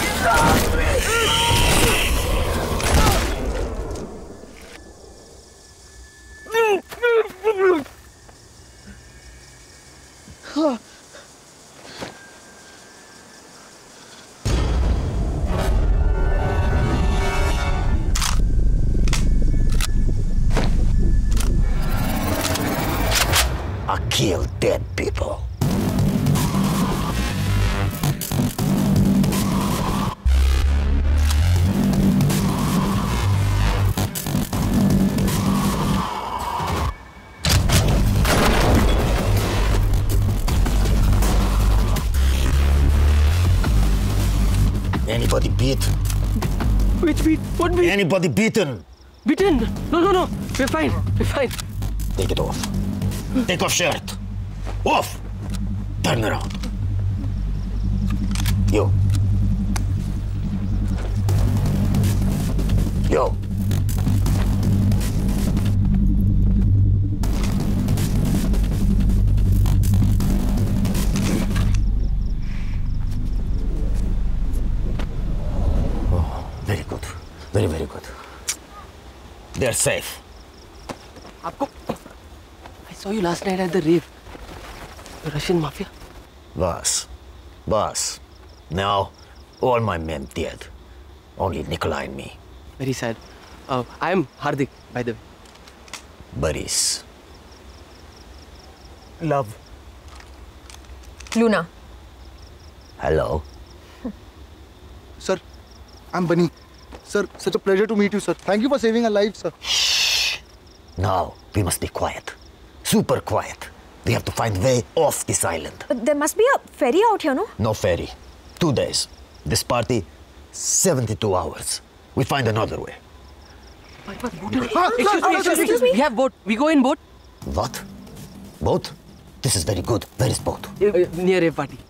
I kill dead people. Anybody beat? Which beat? What beat? Anybody beaten? Beaten? No, no, no. We're fine. We're fine. Take it off. Take off shirt. Off. Turn around. Yo. Yo. Oh, very good. Very, very good. They're safe. आपको I saw you last night at the rave. The Russian mafia. Boss. Boss. Now, all my men dead. Only Nikolai and me. Very sad. Uh, I am Hardik, by the way. Boris. Love. Luna. Hello. Sir, I'm Bunny. Sir, such a pleasure to meet you, sir. Thank you for saving our lives, sir. Now, we must be quiet. Super quiet. We have to find a way off this island. But there must be a ferry out here, no? No ferry. Two days. This party, seventy-two hours. We find another way. Excuse me, excuse me. We have boat. We go in boat. What? Boat? This is very good. Where is boat? Uh, near a party.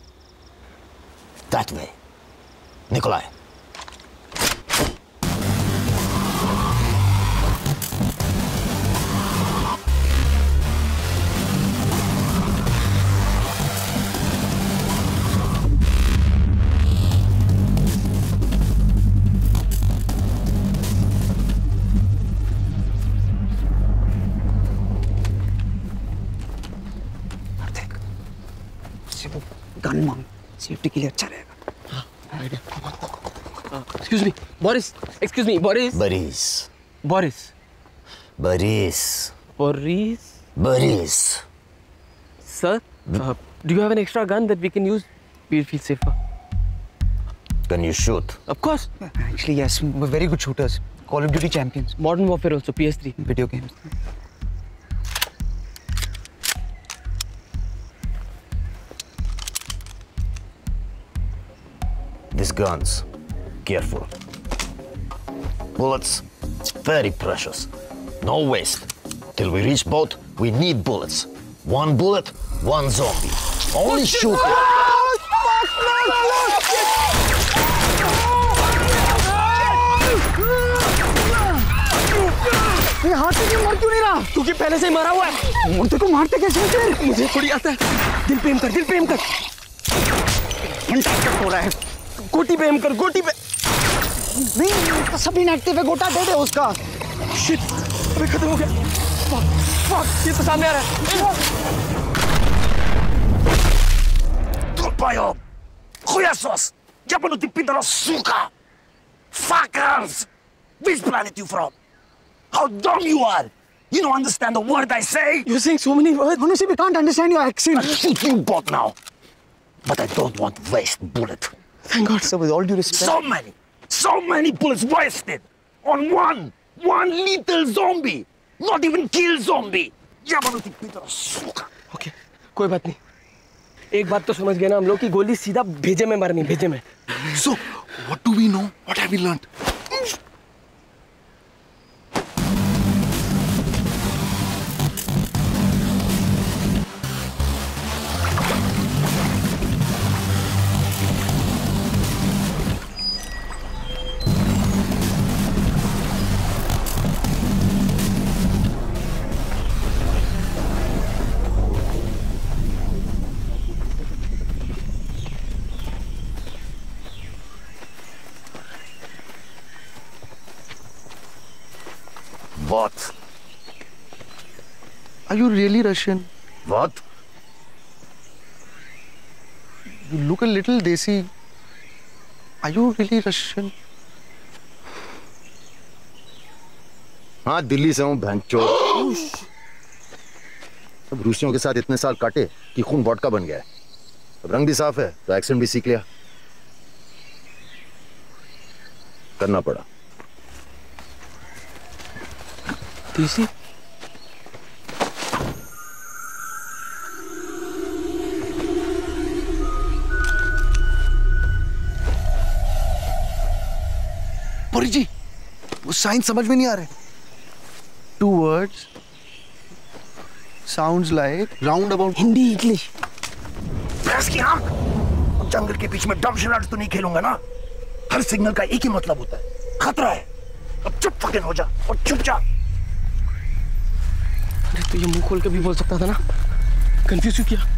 That way. Nikolai. Gun मांग safety के लिए अच्छा रहेगा. Excuse me, Boris. Excuse me, Boris. Boris. Boris. Boris. Boris. Boris. Sir, uh, do you have an extra gun that we can use? We'll feel safer. Can you shoot? Of course. Actually, yes, we're very good shooters. Call of Duty champions. Modern Warfare also, P S three. Video games. These guns, careful. Bullets, very precious. No waste. Till we reach boat, we need bullets. One bullet, one zombie. Only shoot it. ये हाथ से क्यों मर क्यों नहीं रहा? क्योंकि पहले से ही मरा हुआ है. मुझे को मारते कैसे हैं फिर? मुझे थोड़ी आता है. दिल पे एम कर, दिल पे एम कर. घंटा कट हो रहा है. गोटी पे एम कर, गोटी पे. नहीं, उसका सब इनएक्टिव है. गोटा दे दे उसका. शिट, अबे खत्म हो गया. फक, फक, ये तो सामने आ रहा है. Тупая! Хуесос! Ебанутый пидорас, сука! Fuckers! Which planet you from? How dumb you are! You don't understand a word I say? You're saying so many words. Honestly, we can't understand your accent. I'll shoot you both now. But I don't want to waste bullet. Thank God. Sir, with all due respect. So many, so many bullets wasted on one, one little zombie. Not even kill zombie. Ебанутый пидорас, сука! Okay, कोई बात नहीं. एक बात तो समझ गए ना हम लोग कि गोली सीधा भेजे में मारनी, भेजे में. So, what do we know? What have we learned? बहुत। Are you really Russian? बहुत। You look a little desi. Are you really Russian? हाँ, दिल्ली से हूँ भैंचोद। अब रूसियों के साथ इतने साल काटे कि खून वोडका बन गया है। अब रंग भी साफ है तो एक्सेंट भी सीख लिया। करना पड़ा। देसी? पुरी जी, वो साइन समझ में नहीं आ रहे। Two words sounds like roundabout. Hindi English. भैंस की आंख। अब जंगल के बीच में डम शराट तो नहीं खेलूंगा ना। हर सिग्नल का एक ही मतलब होता है, खतरा है। अब चुप फकिंग हो जा और चुप जा। अरे तो ये मुंह खोल के भी बोल सकता था ना, कंफ्यूज क्यों किया?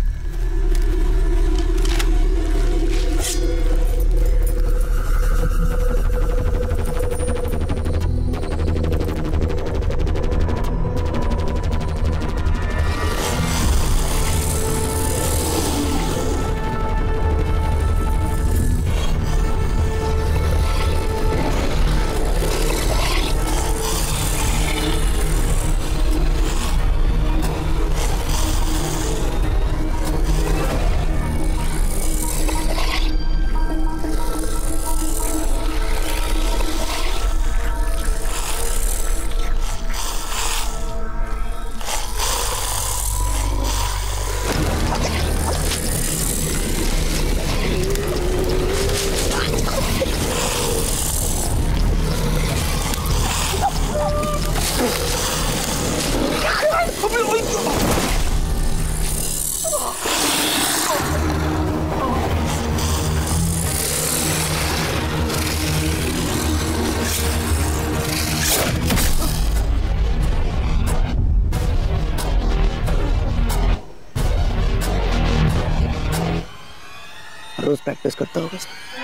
रोज प्रैक्टिस करता होगा।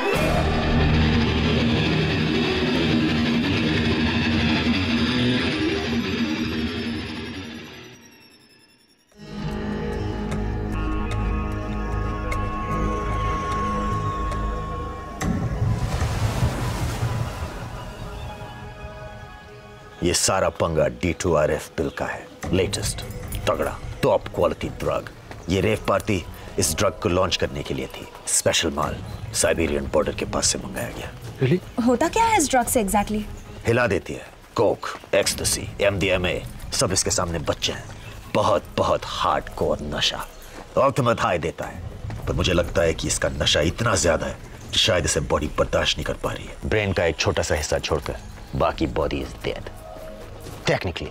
ये सारा पंगा D two R F bill का है। लेटेस्ट, तगड़ा, टॉप क्वालिटी ड्रग। ये रेव पार्टी इस ड्रग को लॉन्च करने के लिए थी। स्पेशल माल साइबेरियन बॉर्डर के पास से मंगाया गया। really? होता क्या है इस ड्रग से एग्जैक्टली? हिला देती है। कोक, एक्सटेसी, एमडीएमए सब इसके सामने बच्चे हैं। बहुत बहुत हार्डकोर नशा। अल्टीमेट हाई देता है, पर मुझे लगता है कि इसका नशा इतना ज्यादा है कि शायद इसे बॉडी बर्दाश्त नहीं कर पा रही है। ब्रेन का एक छोटा सा हिस्सा छोड़कर बाकी बॉडी इज डेड। टेक्निकली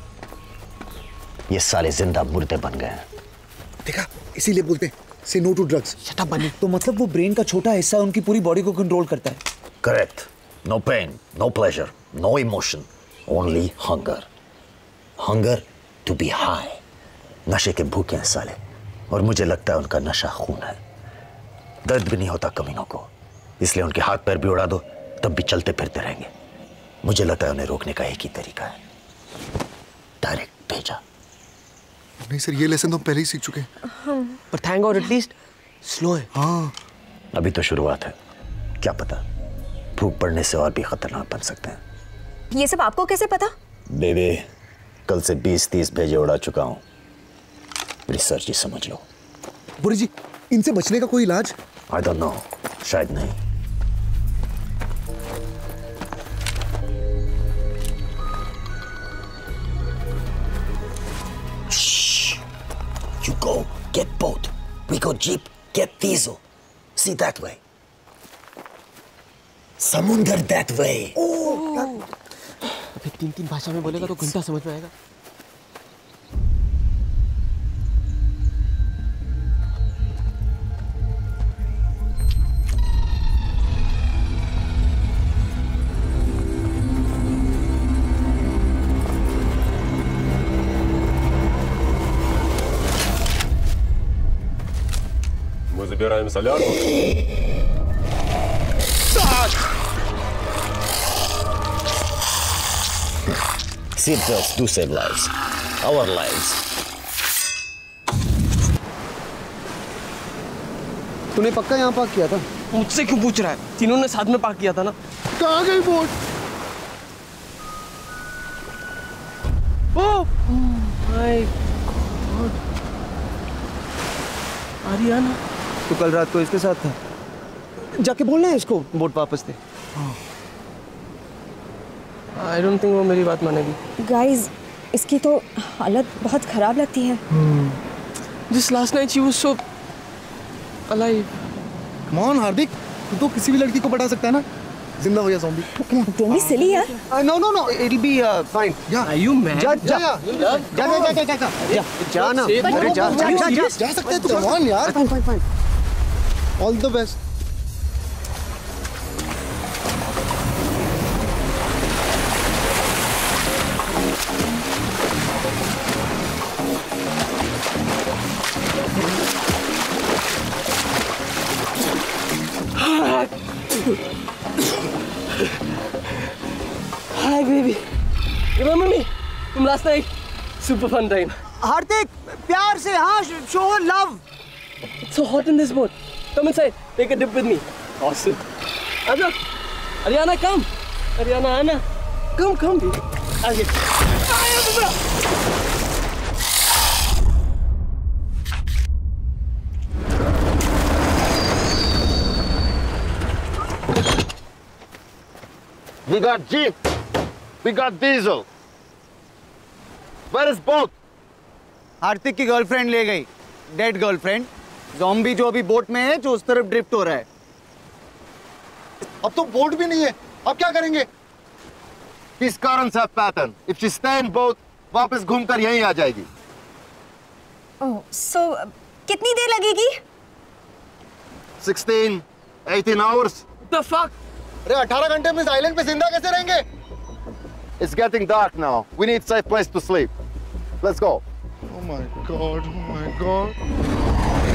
ये साले जिंदा मुर्दे बन गए हैं। देखा, इसीलिए बोलते हैं say no to drugs. Shut up Bunny. तो मतलब वो ब्रेन का छोटा हिस्सा उनकी पूरी बॉडी को कंट्रोल करता है। Correct. No pain, no pleasure, no emotion, only hunger. Hunger to be high. नशे के भूखे हैं साले, और मुझे लगता है उनका नशा खून है। दर्द भी नहीं होता कमीनों को, इसलिए उनके हाथ पैर भी उड़ा दो तब भी चलते फिरते रहेंगे। मुझे लगता है उन्हें रोकने का एक ही तरीका है, डायरेक्ट भेजा। नहीं सर, ये लेसन तो हम पहले ही सीख चुके हैं। पर थैंक गॉड एटलीस्ट स्लो है। हाँ, अभी तो शुरुआत है, क्या पता भूख पड़ने से और भी खतरनाक बन सकते हैं। ये सब आपको कैसे पता? बेबे, कल से बीस तीस भेजे उड़ा चुका हूँ। रिसर्च ही समझ लो। बुरी जी, इनसे बचने का कोई इलाज? आई डोंट नो, शायद नहीं। You go, get boat. We go jeep, get diesel. See that way. समुंदर that way. अबे तीन तीन भाषा में बोलेगा तो घंटा समझ में आएगा। Мы забираем солярку. seat belts do save lives. Our lives. तूने पक्का यहाँ पार्क किया था? मुझसे क्यों पूछ रहा है? तीनों ने साथ में पार्क किया था ना। कहाँ गई boat? Oh my god, Aryana. तो कल रात को इसके साथ था। जाके बोलना है इसको बोट वापस दे। आई डोंट थिंक वो मेरी बात मानेगी। गाइस, इसकी तो हालत बहुत खराब लगती है। Just last night she was so alive. Come on हार्दिक, तू तो किसी भी लड़की को पटा सकता है ना। जिंदा हो या ज़ॉम्बी। Don't be silly यार। No no no, it'll be uh, fine. Yeah. Are you mad? जा जा जा जा जा जा जा जा जा ना। अरे जा जा जा जा जा सकते हैं तो come on यार। Fine fine fine. All the best. Hi baby. Remember me from last night? Super fun time. हार्दिक, प्यार से हाँ, show her love. It's so hot in this boat. Come inside. Take a dip with me. Awesome. Aja. Ariana, come. Ariana, Anna. Come, come. Aja. We got Jeep. We got Diesel. Where is boat? हार्दिक की girlfriend ले गई, dead girlfriend. Zombie जो अभी boat में है, जो उस तरफ ड्रिफ्ट हो रहा है। अब तो बोट भी नहीं है, अब क्या करेंगे? These currents have pattern. If she stay in boat, वापस घूमकर यहीं आ जाएगी। ओह, so कितनी देर लगेगी? sixteen, eighteen hours. The fuck? अरे अठारह घंटे में इस आइलैंड पे जिंदा कैसे रहेंगे? It's getting dark now. We need safe place to sleep. Let's go. Oh my God! Oh my God!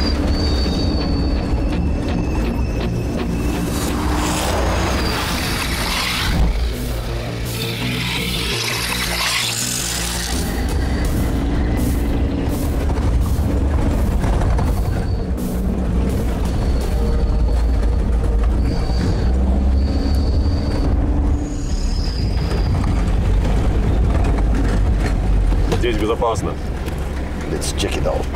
Здесь безопасно. Let's check it out.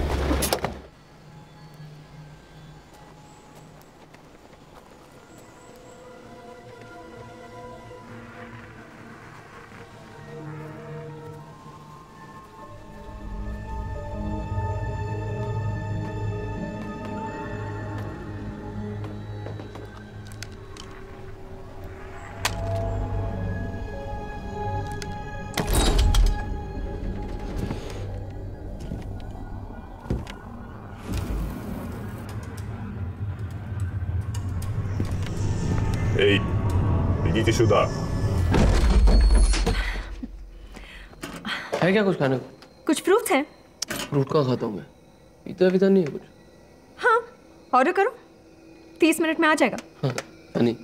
Эй, идите сюда. है क्या कुछ खाने को? कुछ फ्रूट्स हैं? फ्रूट का खाता हूँ मैं। पीता पीता नहीं है कुछ। हाँ, ऑर्डर करो। तीस मिनट में आ जाएगा। हाँ, हनी।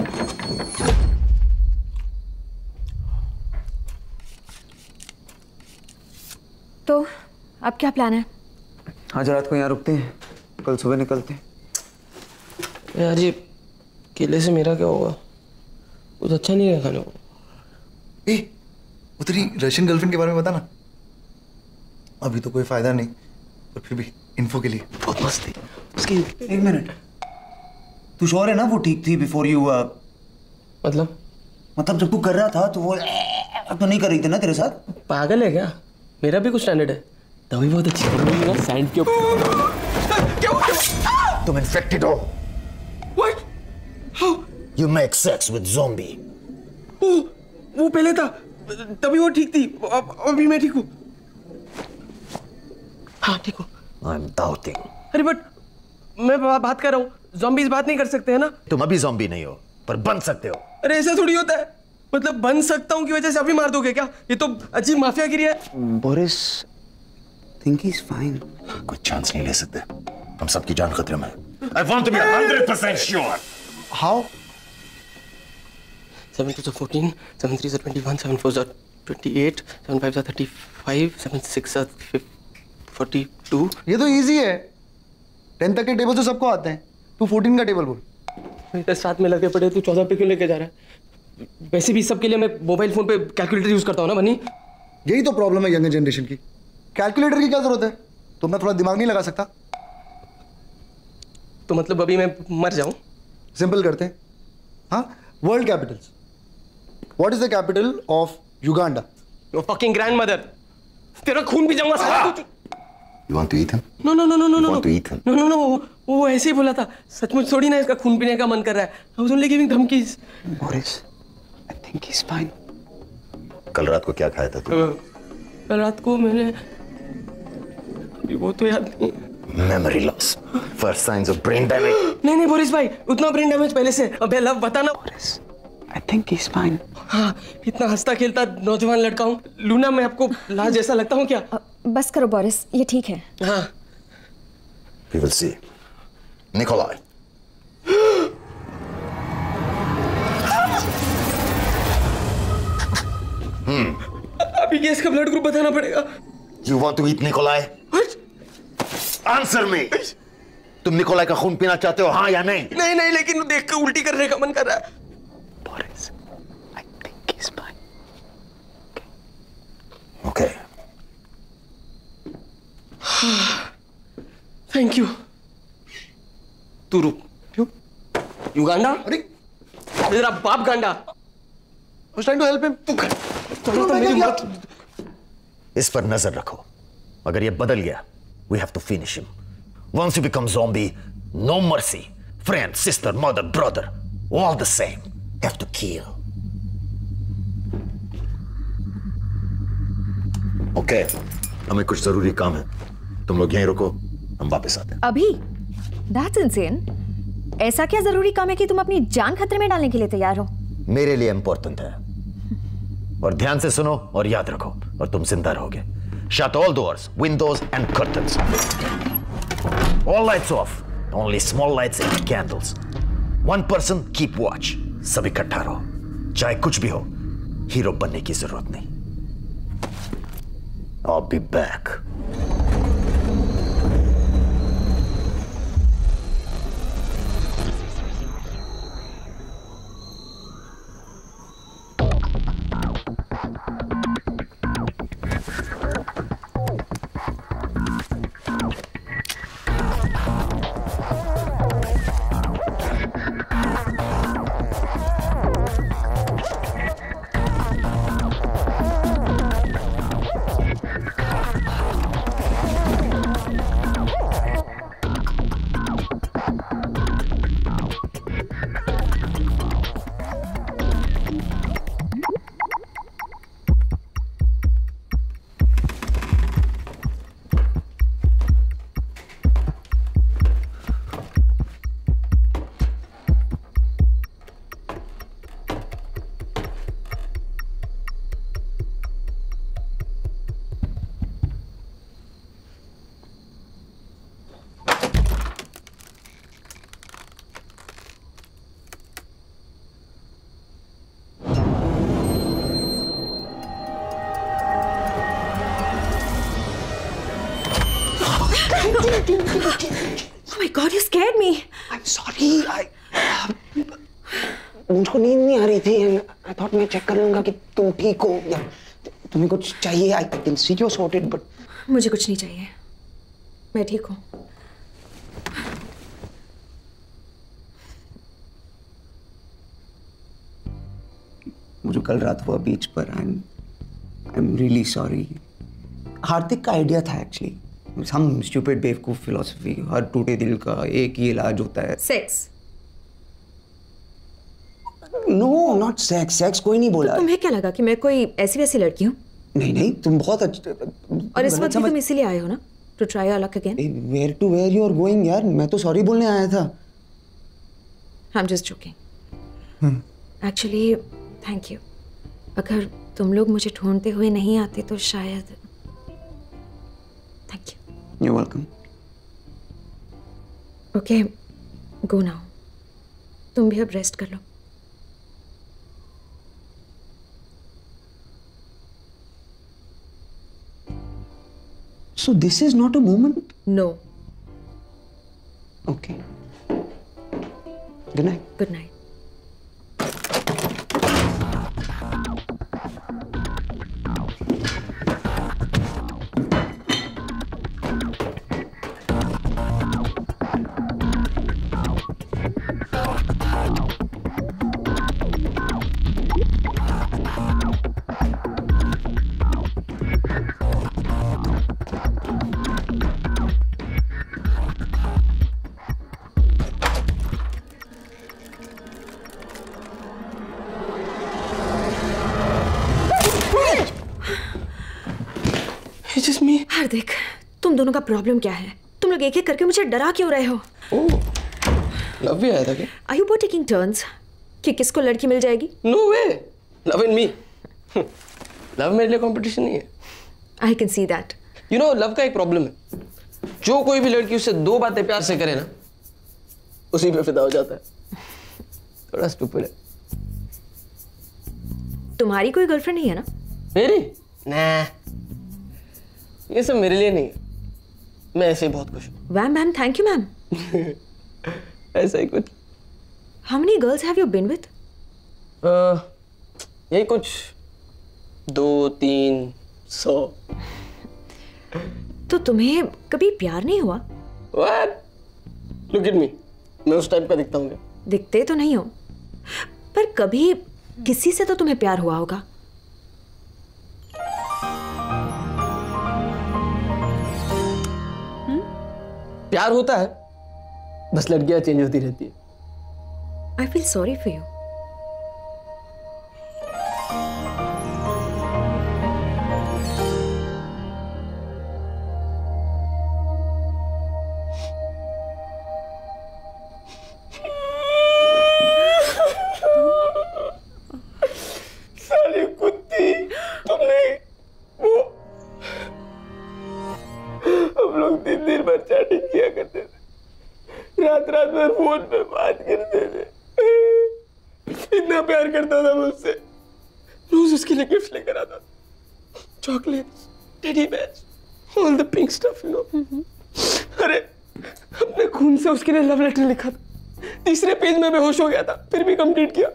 तो अब क्या प्लान है? आज रात को यहाँ रुकते हैं, कल सुबह निकलते हैं। यार ये केले से मेरा क्या होगा? कुछ अच्छा नहीं है खाने को। ए, वो तेरी रशियन गर्लफ्रेंड के बारे में बता ना। अभी तो कोई फायदा नहीं, पर फिर भी इन्फो के लिए बहुत मस्त थी उसकी। एक मिनट, तू श्योर है ना वो ठीक थी बिफोर यू? मतलब मतलब जब तू कर रहा था तो वो तो नहीं कर रही थी ना तेरे साथ? पागल है क्या? मेरा भी कुछ स्टैंडर्ड है। तभी बहुत अच्छी है ना सैंड के ऊपर। तुम इन्फेक्टेड हो। What? How? You make sex with zombie. वो वो पहले था, तभी वो ठीक थी। अब अभी मैं ठीक हूँ। हाँ ठीक हूँ। I'm doubting. अरे बट मैं बा, बात कर रहा हूँ। ज़ॉम्बीज़ बात नहीं कर सकते हैं ना? तुम अभी ज़ॉम्बी नहीं हो, पर बन सकते हो। अरे ऐसा थोड़ी होता है। मतलब बन सकता हूँ की वजह से अभी मार दोगे क्या? ये तो अजीब माफियागिरी है। Boris, think he's fine. कोई चांस नहीं ले सकते। हम सबकी जान खतरे में है। I want to be one hundred percent sure. How? Seven two fourteen, seven three twenty-one, seven four twenty eight, seven five thirty five, seven six forty two. ये तो इजी है, टेन तक के टेबल तो सबको आते हैं, तू फोर्टीन का टेबल बोल। इतने साथ में लगे पड़े, तू चौदह पे क्यों लेके जा रहा है? वैसे भी सबके लिए मैं मोबाइल फोन पे कैलकुलेटर यूज करता हूँ ना बनी। यही तो प्रॉब्लम है यंगर जनरेशन की, कैलकुलेटर की क्या जरूरत है? तो मैं थोड़ा दिमाग नहीं लगा सकता? तो मतलब अभी मैं मर जाऊं? सिंपल करते हैं, हाँ, world capitals. What is the capital of Uganda? Your fucking grandmother. तेरा खून पी जाऊंगा साला तू। You want to eat him? No no no no no You no want to eat him? No no no वो ऐसे ही बोला था, सचमुच थोड़ी ना इसका खून पीने का मन कर रहा है। I was only giving धमकीज। Boris, I think he's fine. कल रात को क्या खाया था तू? कल रात को मैंने, अभी वो तो याद नहीं। Memory loss. First signs of brain damage. नहीं नहीं बोरिस भाई, उतना ब्रेन डैमेज पहले से। अबे लव बता ना। Boris, I think he's fine. हाँ, इतना हंसता खेलता नौजवान लड़का हूँ। लूना, मैं आपको लाज जैसा लगता हूँ क्या? बस करो बोरिस, ये ठीक है। हाँ। We will see. Nikolai. Hmm. अभी ये इसका ब्लड ग्रुप बताना पड़ेगा। You want to eat Nikolai? Answer me. तुम निकोलाई का खून पीना चाहते हो, हाँ या नहीं? नहीं नहीं, लेकिन देख के उल्टी करने का मन कर रहा है। Boris, I think he's fine. Okay. Thank you. तू रुक। क्यों? युगांडा? अरे मेरा बाप गांडा। I was trying to help him. तू कर। थोड़ा सा मेरी मत। इस पर नजर रखो, अगर ये बदल गया, we have to finish him. Once you become zombie, no mercy. Friend, sister, mother, brother, all the same. Have to kill. Okay, हमें कुछ जरूरी काम है, तुम लोग यहीं रुको, हम वापस आते हैं। अभी? That's insane. ऐसा क्या जरूरी काम है कि तुम अपनी जान खतरे में डालने के लिए तैयार हो? मेरे लिए इंपॉर्टेंट है, और ध्यान से सुनो और याद रखो, और तुम जिंदा रहोगे। Shut all doors, windows and curtains. All lights off. Only small lights and candles. One person keep watch. सब इकट्ठा रहो। चाहे कुछ भी हो, हीरो बनने की जरूरत नहीं। I'll be back. Oh my God, you scared me. I'm sorry. I मुझको नींद नहीं आ रही थी। I thought मैं चेक कर लूंगा कि तुम ठीक हो या तुम्हें कुछ चाहिए। I can see you're sorted, but मुझे कुछ नहीं चाहिए, मैं ठीक हूँ। मुझे कल रात हुआ बीच पर। I am I am really sorry. Hardik का आइडिया था एक्चुअली, some stupid बेवकूफ फिलोसफी, हर टूटे दिल का एक ही इलाज होता है, sex. No not sex. Sex कोई नहीं बोला। तो तुम्हें क्या लगा कि मैं कोई ऐसी वैसी लड़की हूँ? नहीं नहीं, तुम बहुत अच्छे। और इस वक्त भी तुम इसीलिए आए हो ना, to try your luck again? Where to where you are going यार, मैं तो सॉरी बोलने आया था। I am just joking. Actually thank you. अगर तुम लोग मुझे ढूंढते हुए नहीं आते तो शायद। Thank you. You're welcome. Okay, go now. तुम भी अब रेस्ट कर लो। So this is not a moment? No. Okay. Good night. Good night. हार्दिक, तुम दोनों का प्रॉब्लम क्या है? तुम लोग एक एक करके मुझे डरा क्यों रहे हो? ओह, लव भी आया था क्या? Are you both taking turns? कि किसको लड़की मिल जाएगी? No way, love and me. Love मेरे लिए कंपटीशन नहीं है. I can see that. You know, love का एक प्रॉब्लम है. जो कोई भी लड़की उससे दो बातें प्यार से करे ना, उसी पे फिदा हो जाता है. थोड़ा स्टूपिड है. तुम्हारी कोई गर्लफ्रेंड नहीं है ना? मेरी? nah. ये सब मेरे लिए नहीं है. मैं ऐसे ही बहुत खुश हूँ. Ma'am ma'am thank you ma'am. ऐसा ही कुछ. How many girls have you been with? uh, यही कुछ दो तीन सौ. तो तुम्हें कभी प्यार नहीं हुआ? What? Look at me. मैं उस टाइप का दिखता हूँ क्या? दिखते तो नहीं हो, पर कभी किसी से तो तुम्हें प्यार हुआ होगा. प्यार होता है, बस लड़कियां चेंज होती रहती है. I feel sorry for you. साली कुत्ती, तुमने वो हम लोग दिन दिन भर चैटिंग किया करते थे, रात रात भर फोन पे बात करते थे. इतना प्यार करता था मैं उससे. रोज उसके लिए गिफ्ट लेकर आता था, chocolates, teddy bears, all the pink stuff, you know. अरे अपने खून से उसके लिए लव लेटर लिखा था. तीसरे पेज में बेहोश हो गया था, फिर भी कंप्लीट किया.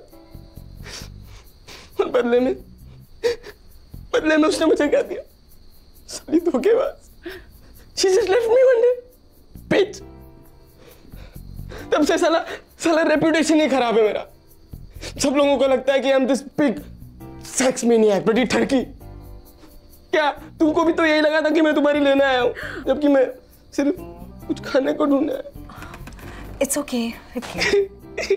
और बदले में बदले में उसने मुझे क्या दिया? साली धोखेबाज. She just left me one day. Bitch. तब से साला साला रेपुटेशन ही खराब है मेरा. सब लोगों को लगता है कि I'm this big sex maniac, बड़ी ठरकी. क्या तुमको भी तो यही लगा था कि मैं तुम्हारी लेने आया हूँ, जबकि मैं सिर्फ कुछ खाने को ढूंढना है. It's okay. Okay.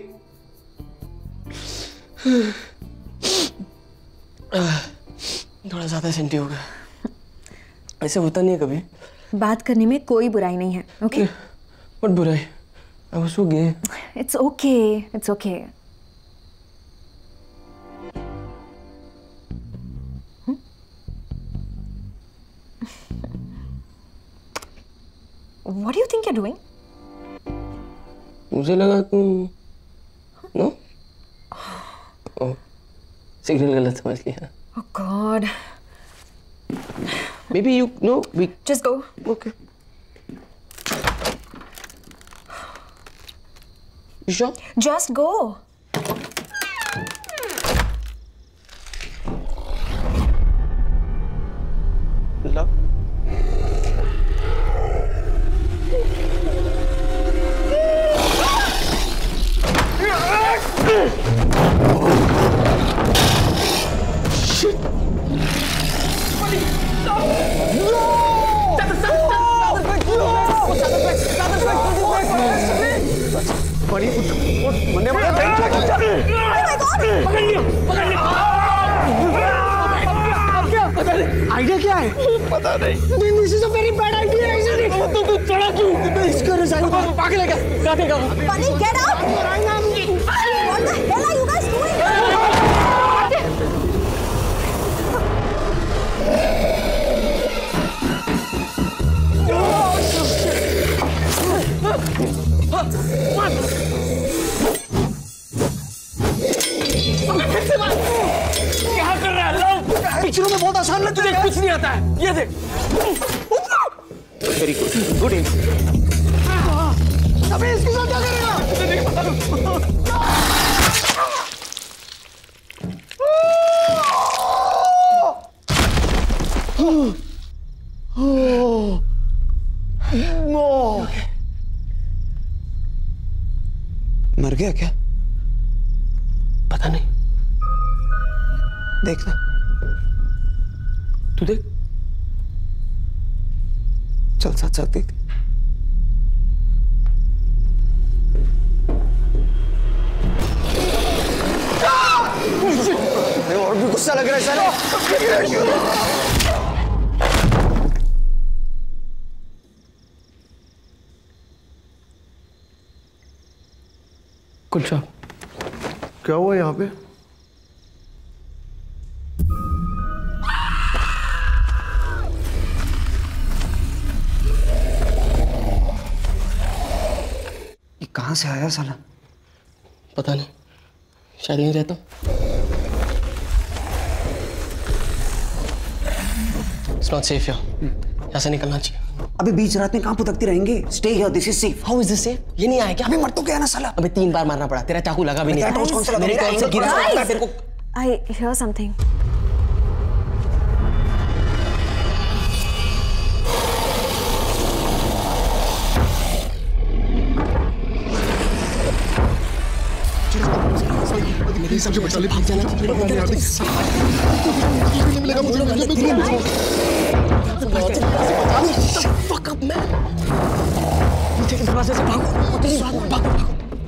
थोड़ा ज्यादा सेंटी हो गया. ऐसे होता नहीं है कभी. बात करने में कोई बुराई नहीं है. Okay? What बुराई? I was so gay. It's okay. It's okay. Hmm? What do you think you're doing? मुझे लगा तुम नो ओह सिग्नल गलत समझ लिया. Oh God. Maybe you know we just go. Okay. You sure? Just go. Love. Shit. बड़ी मरने वाला idea क्या है? पता नहीं. This is a very bad idea, isn't it? तो तू चढ़ा क्यों? इसका रिजाइन पागल है क्या? गाते का. Bunny, get up! What the hell are you guys doing? क्या कर रहा है? पिक्चरों में बहुत आसान लगता है, कुछ नहीं आता है. ये देख. Very good, good am. अबे इसके साथ क्या करेगा? मर गया क्या? पता नहीं। देखना, तू देख। चल साथ साथ देख। और भी गुस्सा लग रहा है साला। कुछ क्या हुआ यहाँ पे? ये कहाँ से आया साला? पता नहीं, शायद यहीं रहता हूँ। It's not safe here. यहाँ से निकलना चाहिए। अबे बीच रात में कहाँ पुतकते रहेंगे? Stay here. This is safe. How is this safe? ये नहीं आया क्या? अबे मर तो गया ना साला। अबे तीन बार मारना पड़ा, तेरा चाकू लगा भी नहीं। टॉर्च कौन सा लगा? मेरी टॉर्च से गिरा तेरे को। I hear something. मेरे हिसाब से बचा ले, भाग जाना। मिलेगा मुझे। Fuck up, man. नीचे के दरवाजे से भागो, तेरी भागो, भागो, भागो।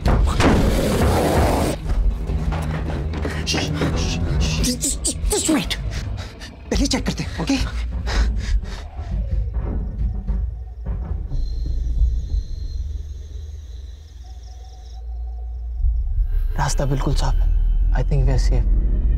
Just wait. पहले चेक करते हैं, ओके? रास्ता बिल्कुल साफ है। I think we are safe.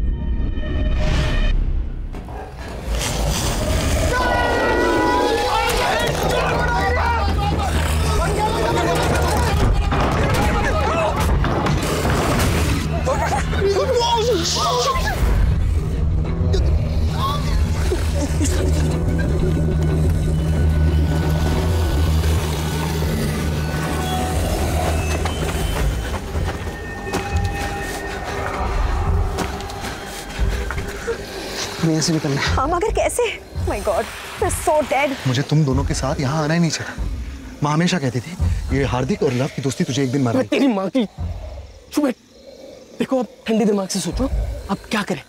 हमें यहाँ से निकलना है। हाँ मगर कैसे? My God, we're so dead. मुझे तुम दोनों के साथ यहाँ आना ही नहीं चाहिए। माँ हमेशा कहती थी ये हार्दिक और लव की दोस्ती तुझे एक दिन मारा। तेरी माँ की चुप। देखो अब ठंडे दिमाग से सोचो, अब क्या करें?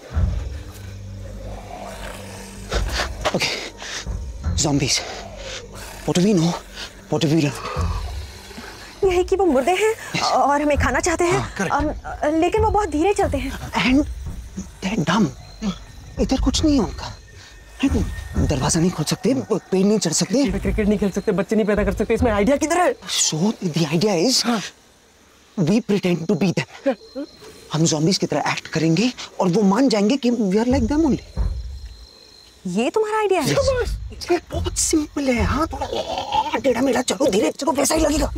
Okay, zombies. What do we know? What do we learn? यही कि वो मुर्दे हैं और हमें खाना चाहते हैं। हाँ, लेकिन वो बहुत धीरे चलते हैं। And they're dumb. इधर कुछ नहीं है उनका। दरवाजा नहीं खोल सकते, पेड़ नहीं चढ़ सकते, क्रिकेट नहीं खेल सकते, बच्चे नहीं पैदा कर सकते। इसमें आइडिया किधर है? So the idea is, we pretend to be them. हम zombies की तरह एक्ट करेंगे और वो मान जाएंगे कि we are like them only. ये तुम्हारा आइडिया है? ये बहुत सिंपल है। हाँ थोड़ा टेढ़ा मेढ़ा चलो, धीरे चलो, वैसा ही लगेगा।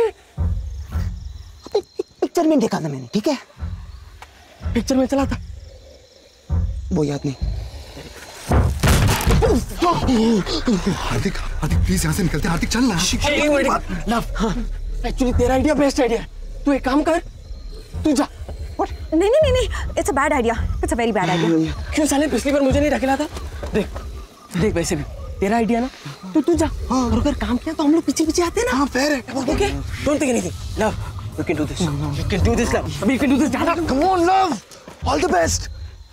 पिक्चर में देखा था मैंने, ठीक है? पिक्चर में चला था, वो याद नहीं। हार्दिक, हार्दिक प्लीज यहाँ से निकलते। हार्दिक चल ना। लव, एक्चुअली तेरा आइडिया बेस्ट आइडिया है। तू एक काम कर, तू जा। नहीं नहीं नहीं, it's a bad idea, it's a very bad idea. क्यों साले पिछली बार मुझे नहीं ढकेला था? देख देख वैसे भी तेरा आइडिया ना, तो तू जा। और अगर काम किया तो हम लोग पीछे पीछे आते हैं ना। हाँ फेयर है। Okay, don't think anything. Love, you can do this, you can do this love, अभी यू कैन डू दिस। जा, come on love, all the best.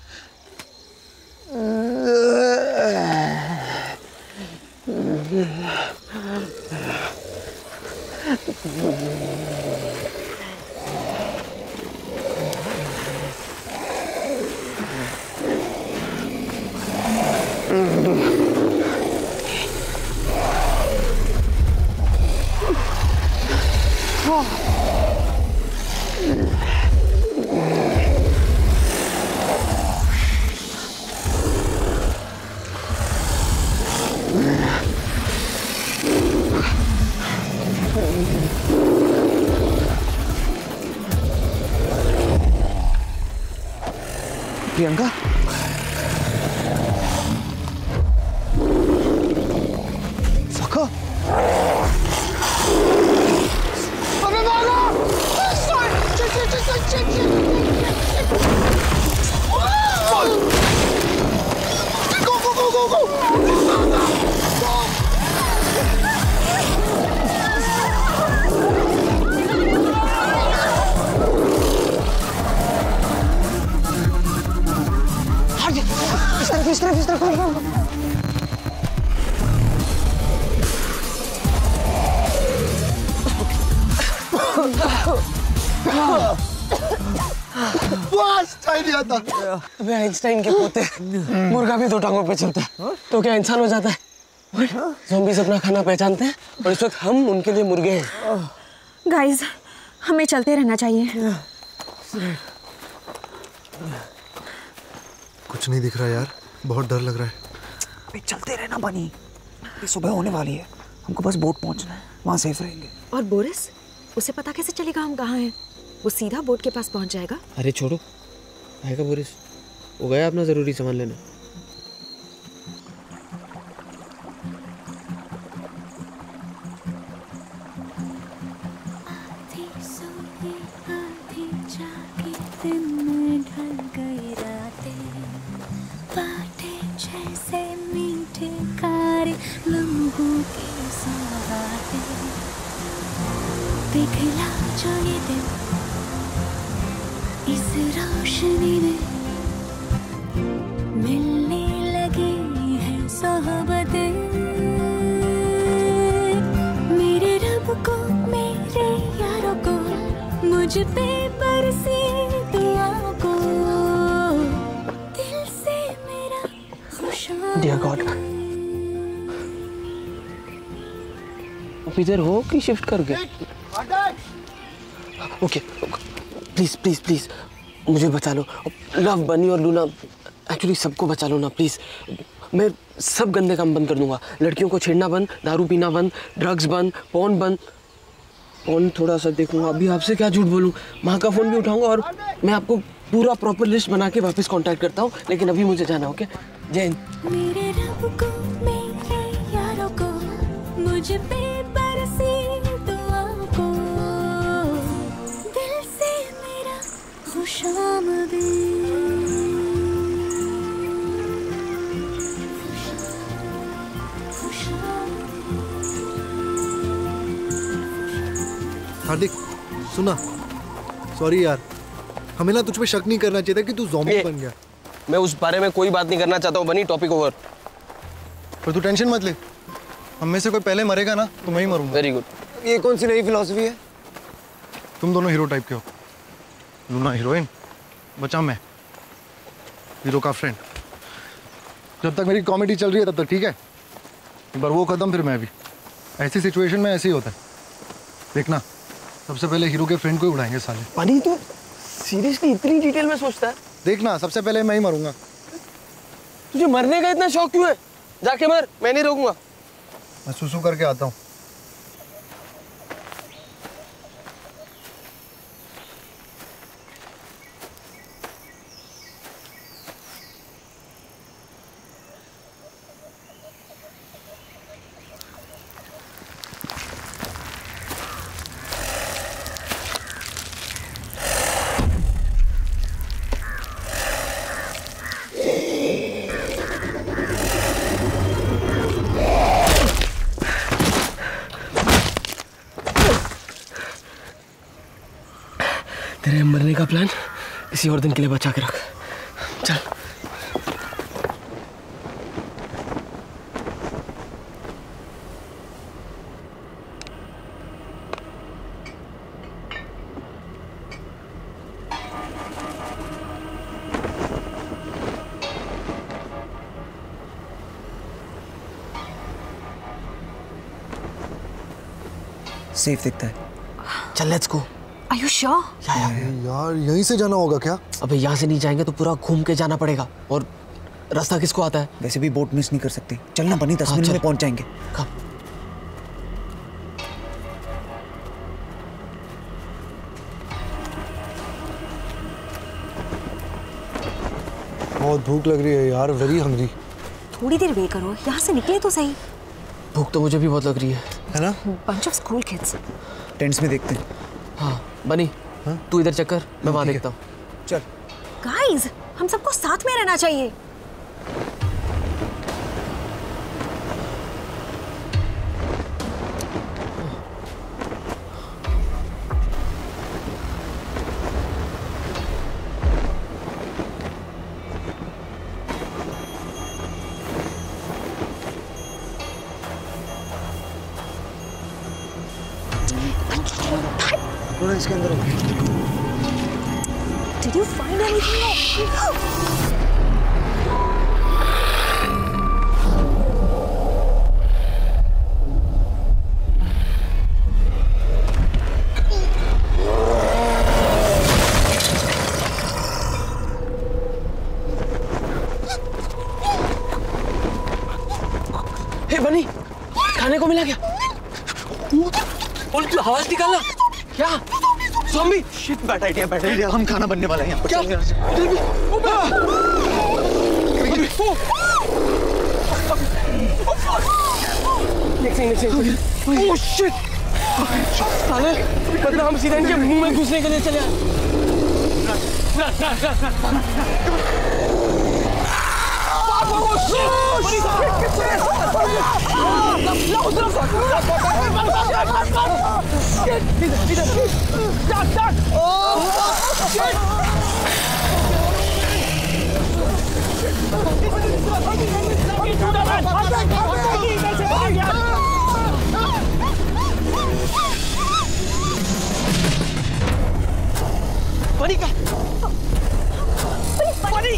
Priyanka, fuck go go. इस तरफ इस तरफ इस तरफ। बस चाहिए आता। अबे आइंस्टाइन के पोते, मुर्गा भी दो टांगों पे चलता है तो क्या इंसान हो जाता है? ज़ॉम्बीज़ अपना खाना पहचानते हैं और इस वक्त हम उनके लिए मुर्गे हैं। गाइस, हमें चलते रहना चाहिए। कुछ नहीं दिख रहा यार, बहुत डर लग रहा है। अबे चलते रहना बनी, ये सुबह होने वाली है, हमको बस बोट पहुंचना है, वहाँ सेफ रहेंगे। और बोरिस, उसे पता कैसे चलेगा हम कहाँ हैं? वो सीधा बोट के पास पहुंच जाएगा। अरे छोड़ो, आएगा बोरिस, वो गया अपना जरूरी सामान लेने। पिघला जो ये दिन इस रोशनी में मिलने लगी है सोहबतें। मेरे रब को, मेरे यारों को, मुझ पे बरसी दुआओं को, दिल से मेरा खुशामद। डियर गॉड, इधर हो कि शिफ्ट कर गए? ओके, प्लीज प्लीज प्लीज मुझे बचा लो। लव, बनी और लूना, एक्चुअली सबको बचा लो ना प्लीज। मैं सब गंदे काम बंद कर दूंगा। लड़कियों को छेड़ना बंद, दारू पीना बंद, ड्रग्स बंद, पॉर्न बंद। पॉर्न थोड़ा सा देखूंगा, अभी आपसे क्या झूठ बोलूं। माँ का फोन भी उठाऊंगा और मैं आपको पूरा प्रॉपर लिस्ट बना के वापस कांटेक्ट करता हूँ, लेकिन अभी मुझे जाना। ओके, जय हिंद। मेरे रब को, मेरे यारों को, मुझ पे बरसी दुआओं को, दिल से मेरा खुशामदीद। हार्दिक, सुना, सॉरी यार, हमें ना तुझ पे शक नहीं करना चाहिए था कि तू ज़ॉम्बी बन गया। मैं उस बारे में कोई बात नहीं करना चाहता हूँ बनी, टॉपिक ओवर। पर तू टेंशन मत ले, हम में से कोई पहले मरेगा ना तो मैं ही मरूंगा। Very good. ये कौन सी नई फिलॉसफी है? तुम दोनों हीरो टाइप के हो, लूना हीरोइन, बचा मैं हीरो का फ्रेंड। जब तक मेरी कॉमेडी चल रही है तब तक ठीक है, एक बार वो खत्म फिर मैं भी। ऐसी सिचुएशन में ऐसे ही होता है। देखना, सबसे पहले हीरो के फ्रेंड को ही उड़ाएंगे साले। पानी, तू सीरियसली इतनी डिटेल में सोचता है? देखना, सबसे पहले मैं ही मरूंगा। तुझे मरने का इतना शौक क्यों है? जाके मर, मैं नहीं रोकूंगा। मैं सुसु करके आता हूँ। तेरे मरने का प्लान किसी और दिन के लिए बचा के रख। चल। सेफ दिखता है। चल, let's go. Are you sure? या, या। यार यहीं से जाना होगा क्या? अबे यहाँ से नहीं जाएंगे तो पूरा घूम के जाना पड़ेगा, और रास्ता किसको आता है? वैसे भी बोट मिस नहीं कर सकते। चलना बनी, दस मिनट में पहुंच जाएंगे। कब? बहुत भूख लग रही है यार, वेरी हंग्री। थोड़ी देर वेट करो, यहाँ से निकले तो सही। भूख तो मुझे भी बहुत लग रही है। है ना? Bunch of school kids. Tents में देखते हैं। हाँ बनी, तू इधर चेक कर, मैं वहाँ देखता हूँ। चल। Guys, हम सबको साथ में रहना चाहिए। ना इसके अंदर है। Did you find anything? हे बनी, खाने को मिला क्या? बोल तू आवाज निकालना। क्या? Zombie? Shit, bad idea, bad idea. हम खाना बनने वाला है यहाँ पर। क्या? Oh shit! साले, मतलब हम सीधा इनके मुंह में घुसने के लिए चले आए। बनी का बनी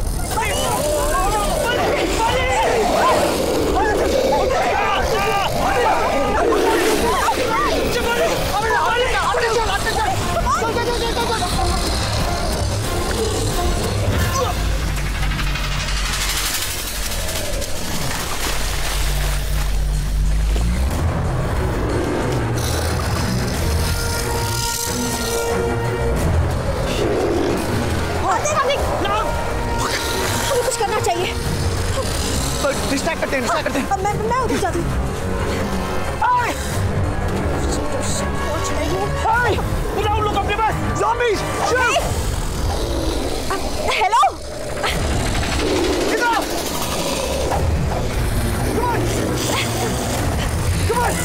डिस्ट्रैक्ट करते हैं, डिस्ट्रैक्ट करते हैं। मैं मैं उधर जाती हूँ। बुलाओ लोग अपने पास। ज़ॉम्बीज़! हेलो? इधर! Come on! Come on!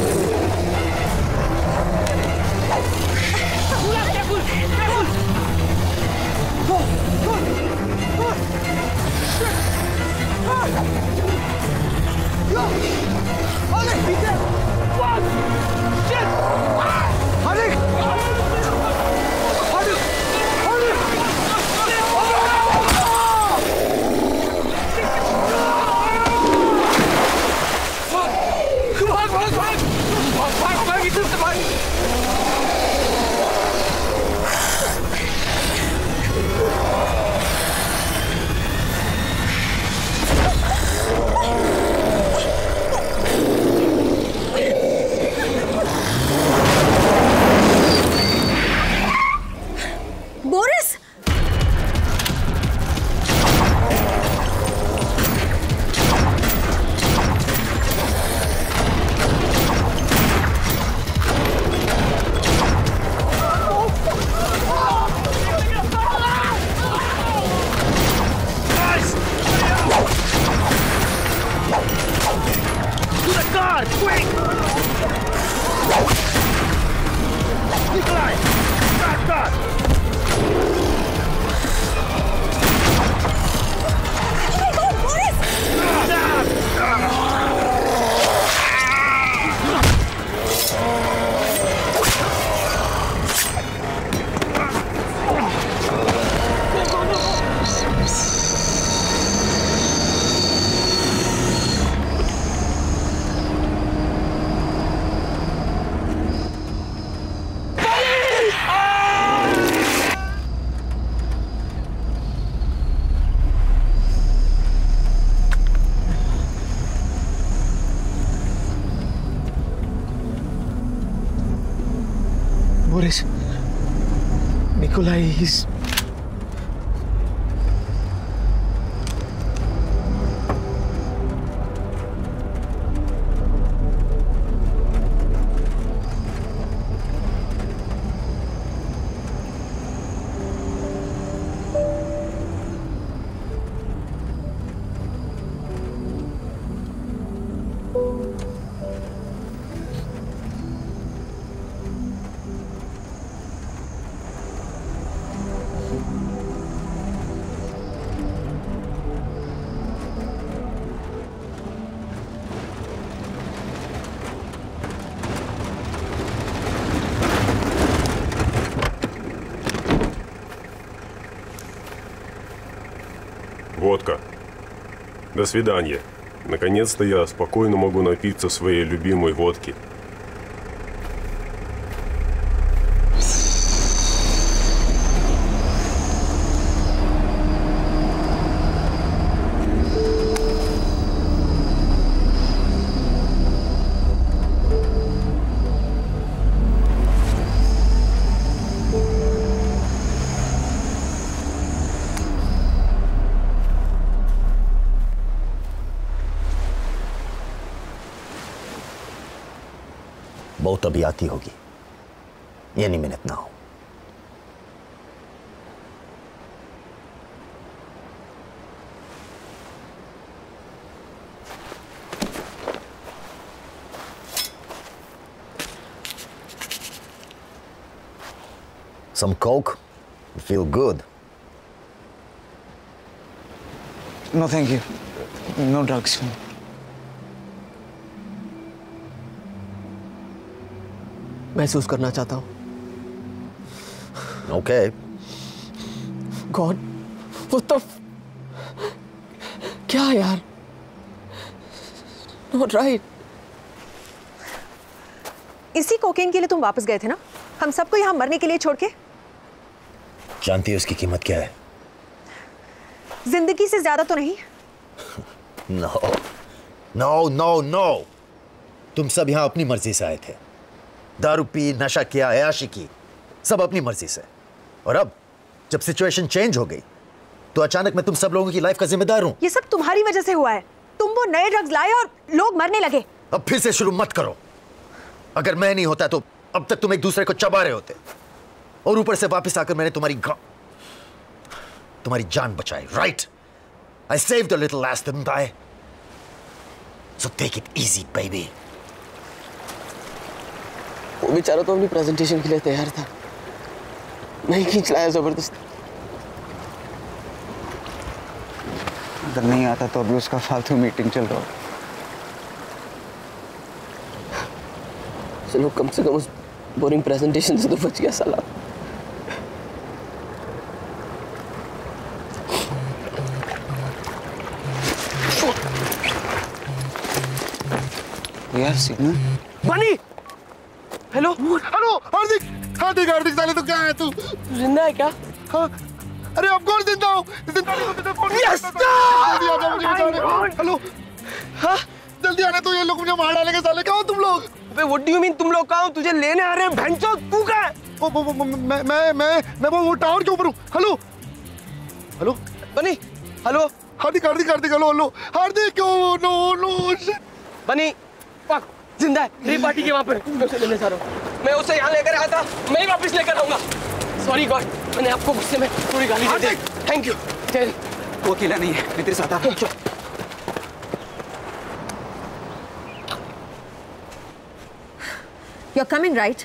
Bulat, careful! Careful! Go! Go! Go! Go! Alex, be there! What? Shit! Alex! Alex! Boris! To the car! Quick! Nikolai! Start car! Boris, Nikolai, he's... До свидания. Наконец-то я спокойно могу напиться своей любимой водки. बहुत अभी आती होगी, any minute now. Some coke? You feel good? No, thank you. No drugs. महसूस करना चाहता हूँ। Okay. God, what the? क्या यार? Not right. इसी कोकेन के लिए तुम वापस गए थे ना? हम सबको यहाँ मरने के लिए छोड़ के? जानती है उसकी कीमत क्या है? जिंदगी से ज्यादा तो नहीं? No, no, no, no. तुम सब यहाँ अपनी मर्जी से आए थे। दारू पी, नशा किया, अयाशी की, सब अपनी मर्जी से। और अब जब सिचुएशन चेंज हो गई तो अचानक मैं तुम सब लोगों की लाइफ का जिम्मेदार हूं। ये सब तुम्हारी वजह से हुआ है। तुम वो नए ड्रग्स लाए और लोग मरने लगे। अब फिर से शुरू मत करो। अगर मैं नहीं होता तो अब तक तुम एक दूसरे को चबा रहे होते, और ऊपर से वापस आकर मैंने तुम्हारी तुम्हारी जान बचाई। Right? I saved a little last, didn't I? So take it easy, baby. वो बेचारा तो अपनी प्रेजेंटेशन के लिए तैयार था, नहीं खींच लाया जबरदस्त। अगर नहीं आता तो अभी उसका फालतू मीटिंग चल रहा हो। चलो कम से कम उस बोरिंग प्रेजेंटेशन से तो बच गया साला। यार सिग्नल बनी। हेलो हेलो हार्दिक हार्दिक हार्दिक साले तो क्या है तू? जिंदा है क्या? हाँ अरे अब कौन जिंदा हो? जिंदा नहीं हो तो कौन? यस जल्दी आ जाओ मुझे बचाने। हेलो हाँ जल्दी आने तो ये लोग मुझे मार डालेंगे साले। कहाँ हो तुम लोग? अबे व्हाट डू यू मीन तुम लोग कहाँ हो? तुझे लेने आ रहे हैं भैंचो। तू कहाँ है? वो वो वो मैं मैं मैं मैं वो वो टावर के ऊपर हूँ। Hello hello Bunny. Hello Hardik Hardik Hardik hello hello Hardik no no no Bunny पक जिंदा है। रेप पार्टी के वहाँ पर मैं उसे लेने जा रहा हूँ। मैं उसे यहाँ लेकर आया था, मैं ही वापस लेकर आऊंगा। सॉरी गॉड, मैंने आपको गुस्से में थोड़ी गाली दे दी। Thank you. चल वो अकेला नहीं है, मैं तेरे साथ आता हूँ। You're coming, right?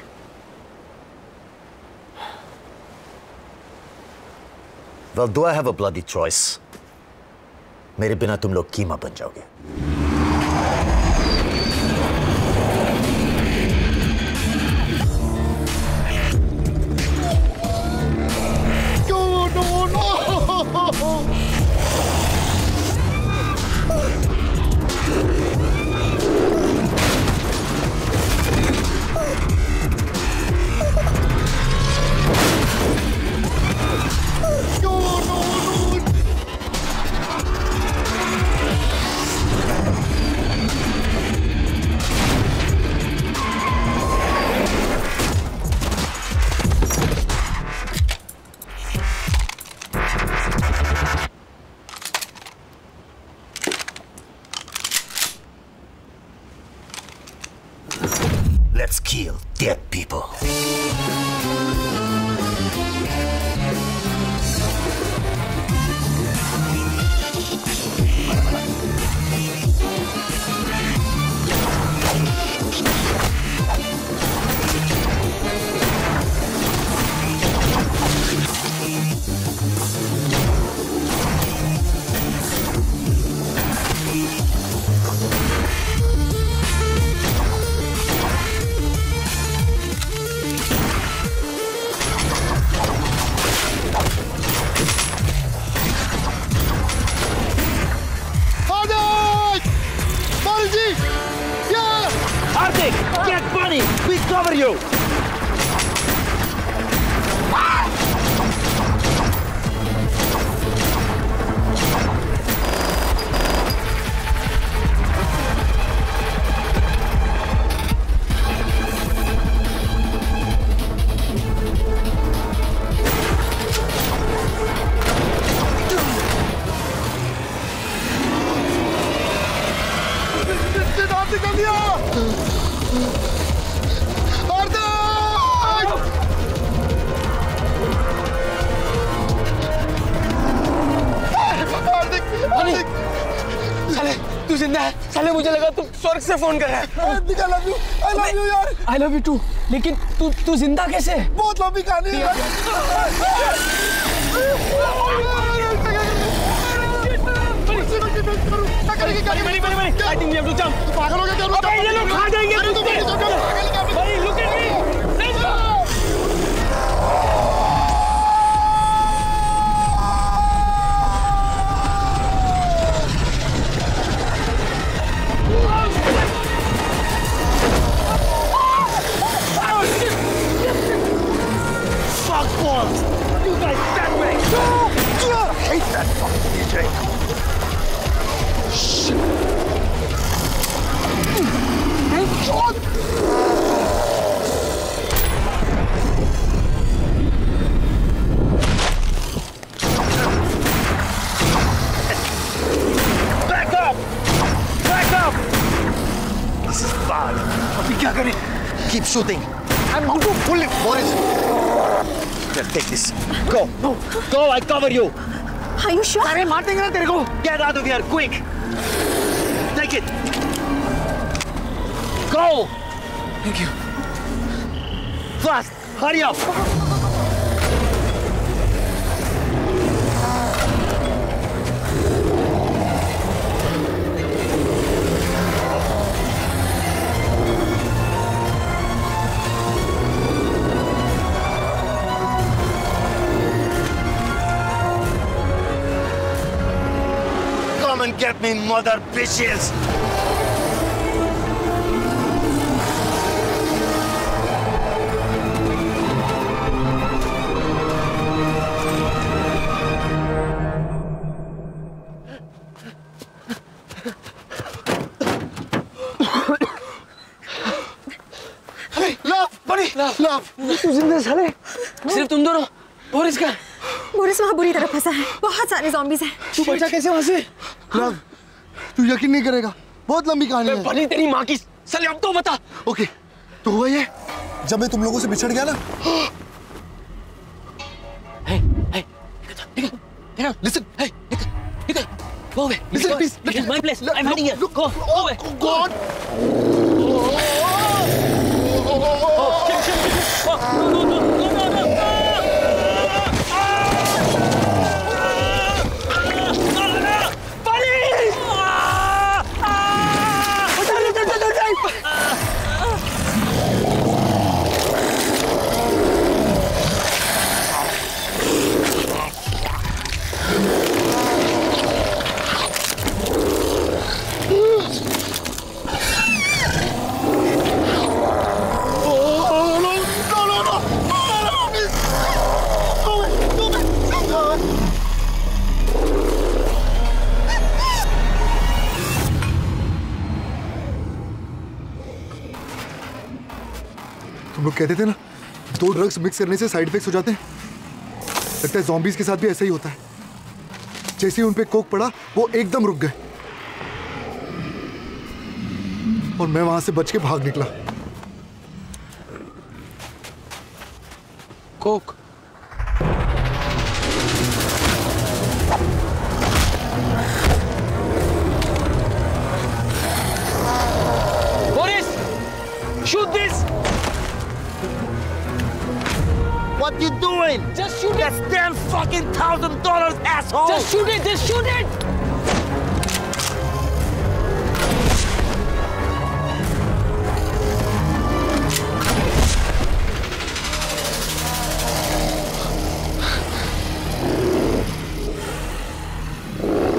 Well, do I have a bloody choice? मेरे बिना तुम लोग कीमा बन जाओगे। Let's kill dead people. Tactic! Get bunny! We cover you! साले तू जिंदा है। साले मुझे लगा तू स्वर्ग से फोन कर रहा है। I love you, I love you यार। I love you too। लेकिन तू तू जिंदा कैसे है? बहुत लंबी कहानी है। बड़ी बड़ी बड़ी I think we have to jump। पागल हो गया क्या? अबे ये लोग खा जाएंगे तुझे। भाई look at me। Let's go। Fuck balls! You guys that way! I hate that fucking D J! Shit! Headshot! Back up! Back up! This is bad. अभी क्या करें? Keep shooting. I'm going to pull it, Boris. Here, take this. Go. Go, I cover you. Are you sure? अरे मार देंगे ना तेरे को. Get out of here, quick. Take it. Go. Thank you. Fast. Hurry up. Come and get me, mother bitches! Love, buddy, love. तू जिंदा साले? सिर्फ तुम दोनों? बोरिस का? बोरिस वहाँ बुरी तरह फंसा है। बहुत सारे ज़ॉम्बीज़ हैं। तू बचा कैसे वहाँ से? लव, तू यकीन नहीं करेगा। बहुत लंबी कहानी है। बनी तेरी माँ की। साले अब तो बता। ओके, तो हुआ ये, जब मैं तुम लोगों से बिछड़ गया ना। Hey, hey, निकल, निकल, listen, hey, निकल, निकल, go away. Listen, please. This is my place. I'm hiding here. Go, go away. Go on. Oh, shit, shit, shit. Oh, no, no, no, no, no, no. तुम लोग कहते थे ना, दो ड्रग्स मिक्स करने से साइड इफेक्ट्स हो जाते हैं। लगता है ज़ॉम्बीज़ के साथ भी ऐसा ही होता है। जैसे ही उन पे कोक पड़ा, वो एकदम रुक गए और मैं वहां से बच के भाग निकला। Coke? Boris, shoot this! What you doing? Just shoot it! That's ten fucking thousand dollars, asshole! Just shoot it! Just shoot it!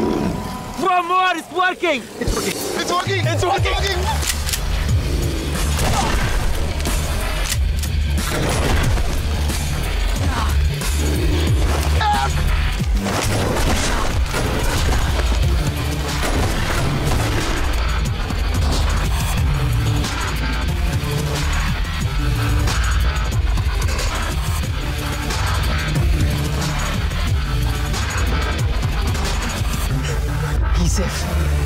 From more, it's working! It's working! It's working! It's working! He's safe.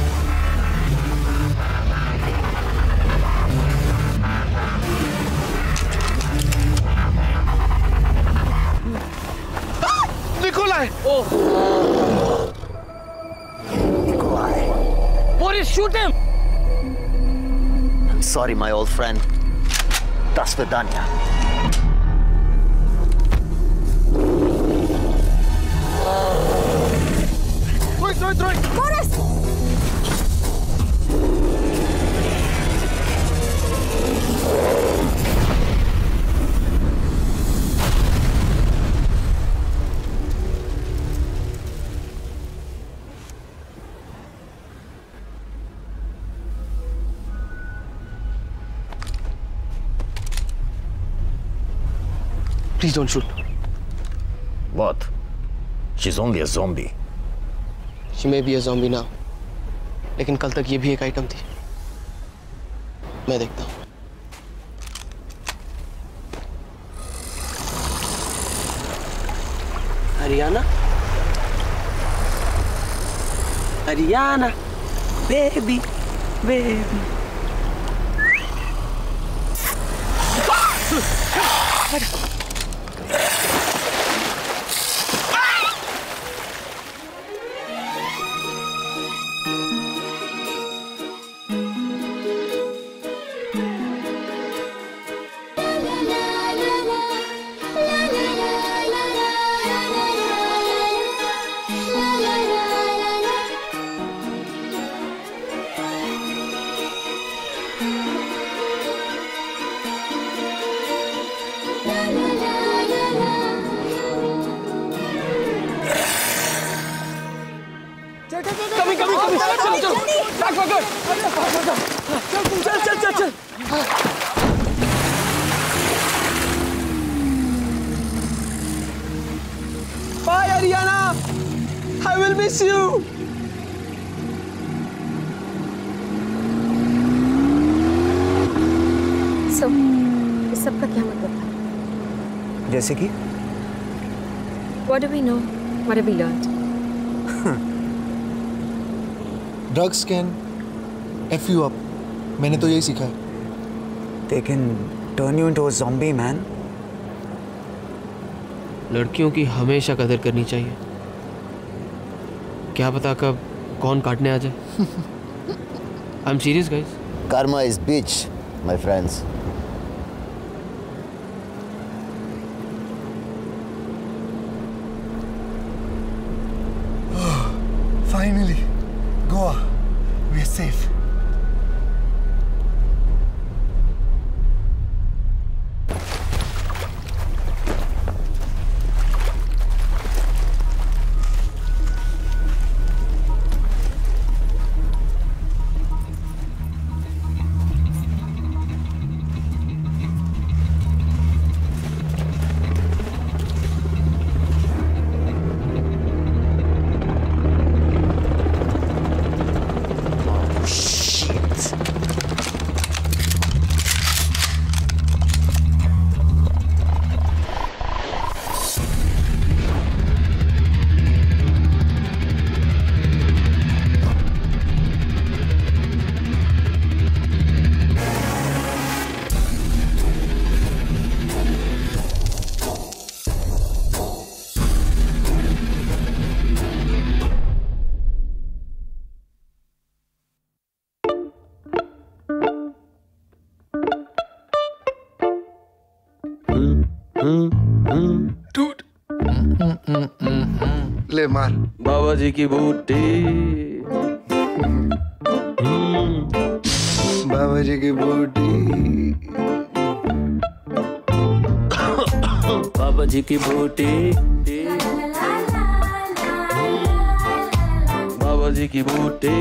Nikolai! Oh! Nikolai. Boris, shoot him! I'm sorry, my old friend. До свидания. Стой, стой, стой! Boris! Please don't shoot. What? She's only a zombie. She may be a zombie now. लेकिन कल तक ये भी एक item थी. मैं देखता हूँ. Haryana, Haryana, baby, baby. कभी कभी कभी चलो चलो बैक बैक चल चल चल चल Bye, Ariana. I will miss you. So, इस सब का क्या मतलब है? जैसे कि? What do we know? What have we learned? Drugs can F you up. मैंने तो यही सीखा है. They can turn you into a zombie, man. लड़कियों की हमेशा कदर करनी चाहिए. क्या पता कब कौन काटने आ जाए. I'm serious, guys. Karma is bitch, my friends. Finally, Goa. We're safe. ले मार. बाबा जी की बूटी. बाबा जी की बूटी. बाबा जी की बूटी. बाबा जी की बूटी.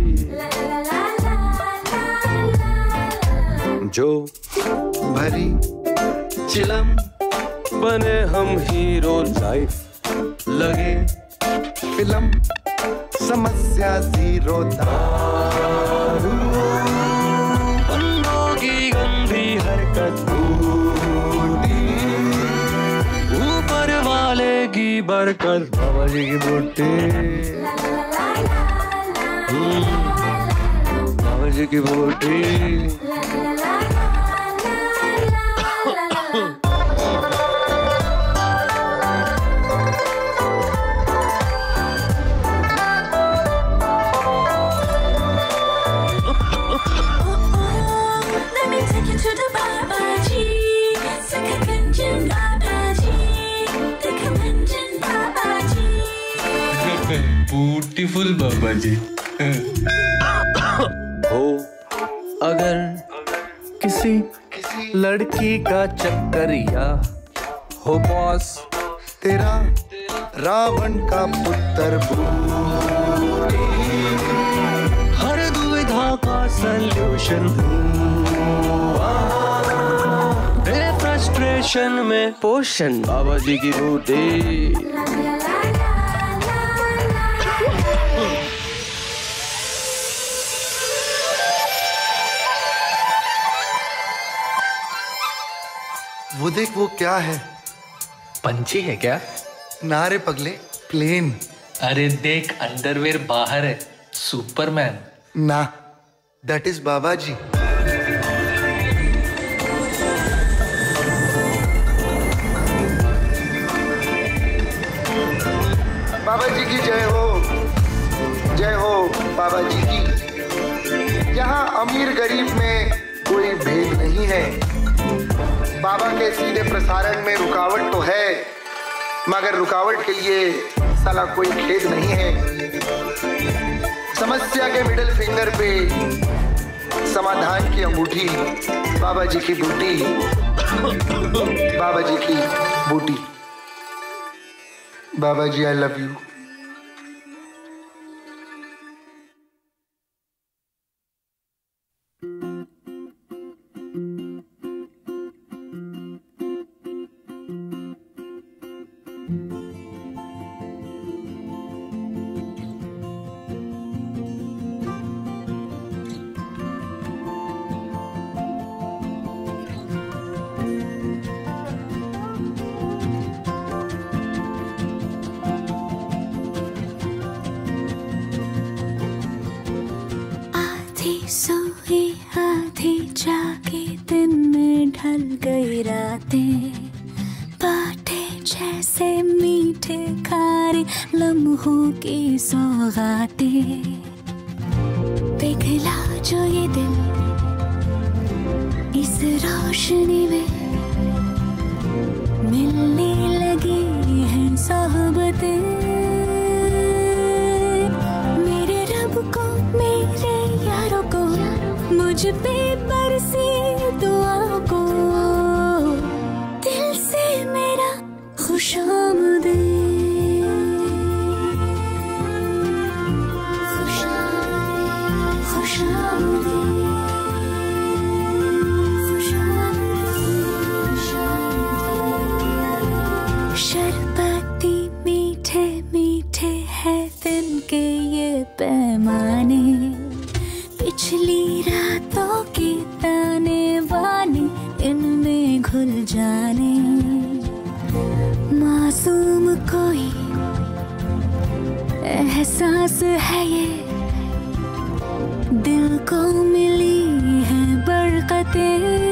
जो भरी चिलम बने हम हीरो लाइफ लगे फिल्म समस्या जीरो दारू बंदों की गंदी हरकत बूटी ऊपर वाले की बरकत बाबा जी की बूटी बाबा जी की बूटी ब्यूटीफुल बाबा जी। हो अगर किसी लड़की का चक्करिया हो बॉस तेरा रावण का पुत्र बूटी हर दुविधा का सल्यूशन तेरे फ्रस्ट्रेशन में पोषण बाबा जी की बूटी। वो देख वो क्या है? पंछी है क्या? नारे पगले प्लेन। अरे देख अंडरवेयर बाहर है, सुपरमैन। ना दैट इज बाबा जी। बाबा जी की जय हो, जय हो बाबा जी की। यहाँ अमीर गरीब में कोई भेद नहीं है। बाबा के सीधे प्रसारण में रुकावट तो है, मगर रुकावट के लिए साला कोई खेद नहीं है। समस्या के मिडिल फिंगर पे समाधान की अंगूठी बाबा जी की बूटी, बाबा जी की बूटी। बाबा जी आई लव यू। सोई आधी जाके दिन में ढल गई रातें, बाटे जैसे मीठे खारे लम्हों की सौगातें। पिघला जो ये दिल इस रोशनी में, मिलने लगी हैं सोहबतें। मेरे रब को मेरे यारों को मुझ पे बरसी दुआ को, दिल से मेरा खुशामदीद। शरबती मीठे मीठे है दिल के ये पैमाने, पिछली रातों की ताने वाने इनमें घुल जाने। मासूम कोई एहसास है ये, दिल को मिली है बरकतें।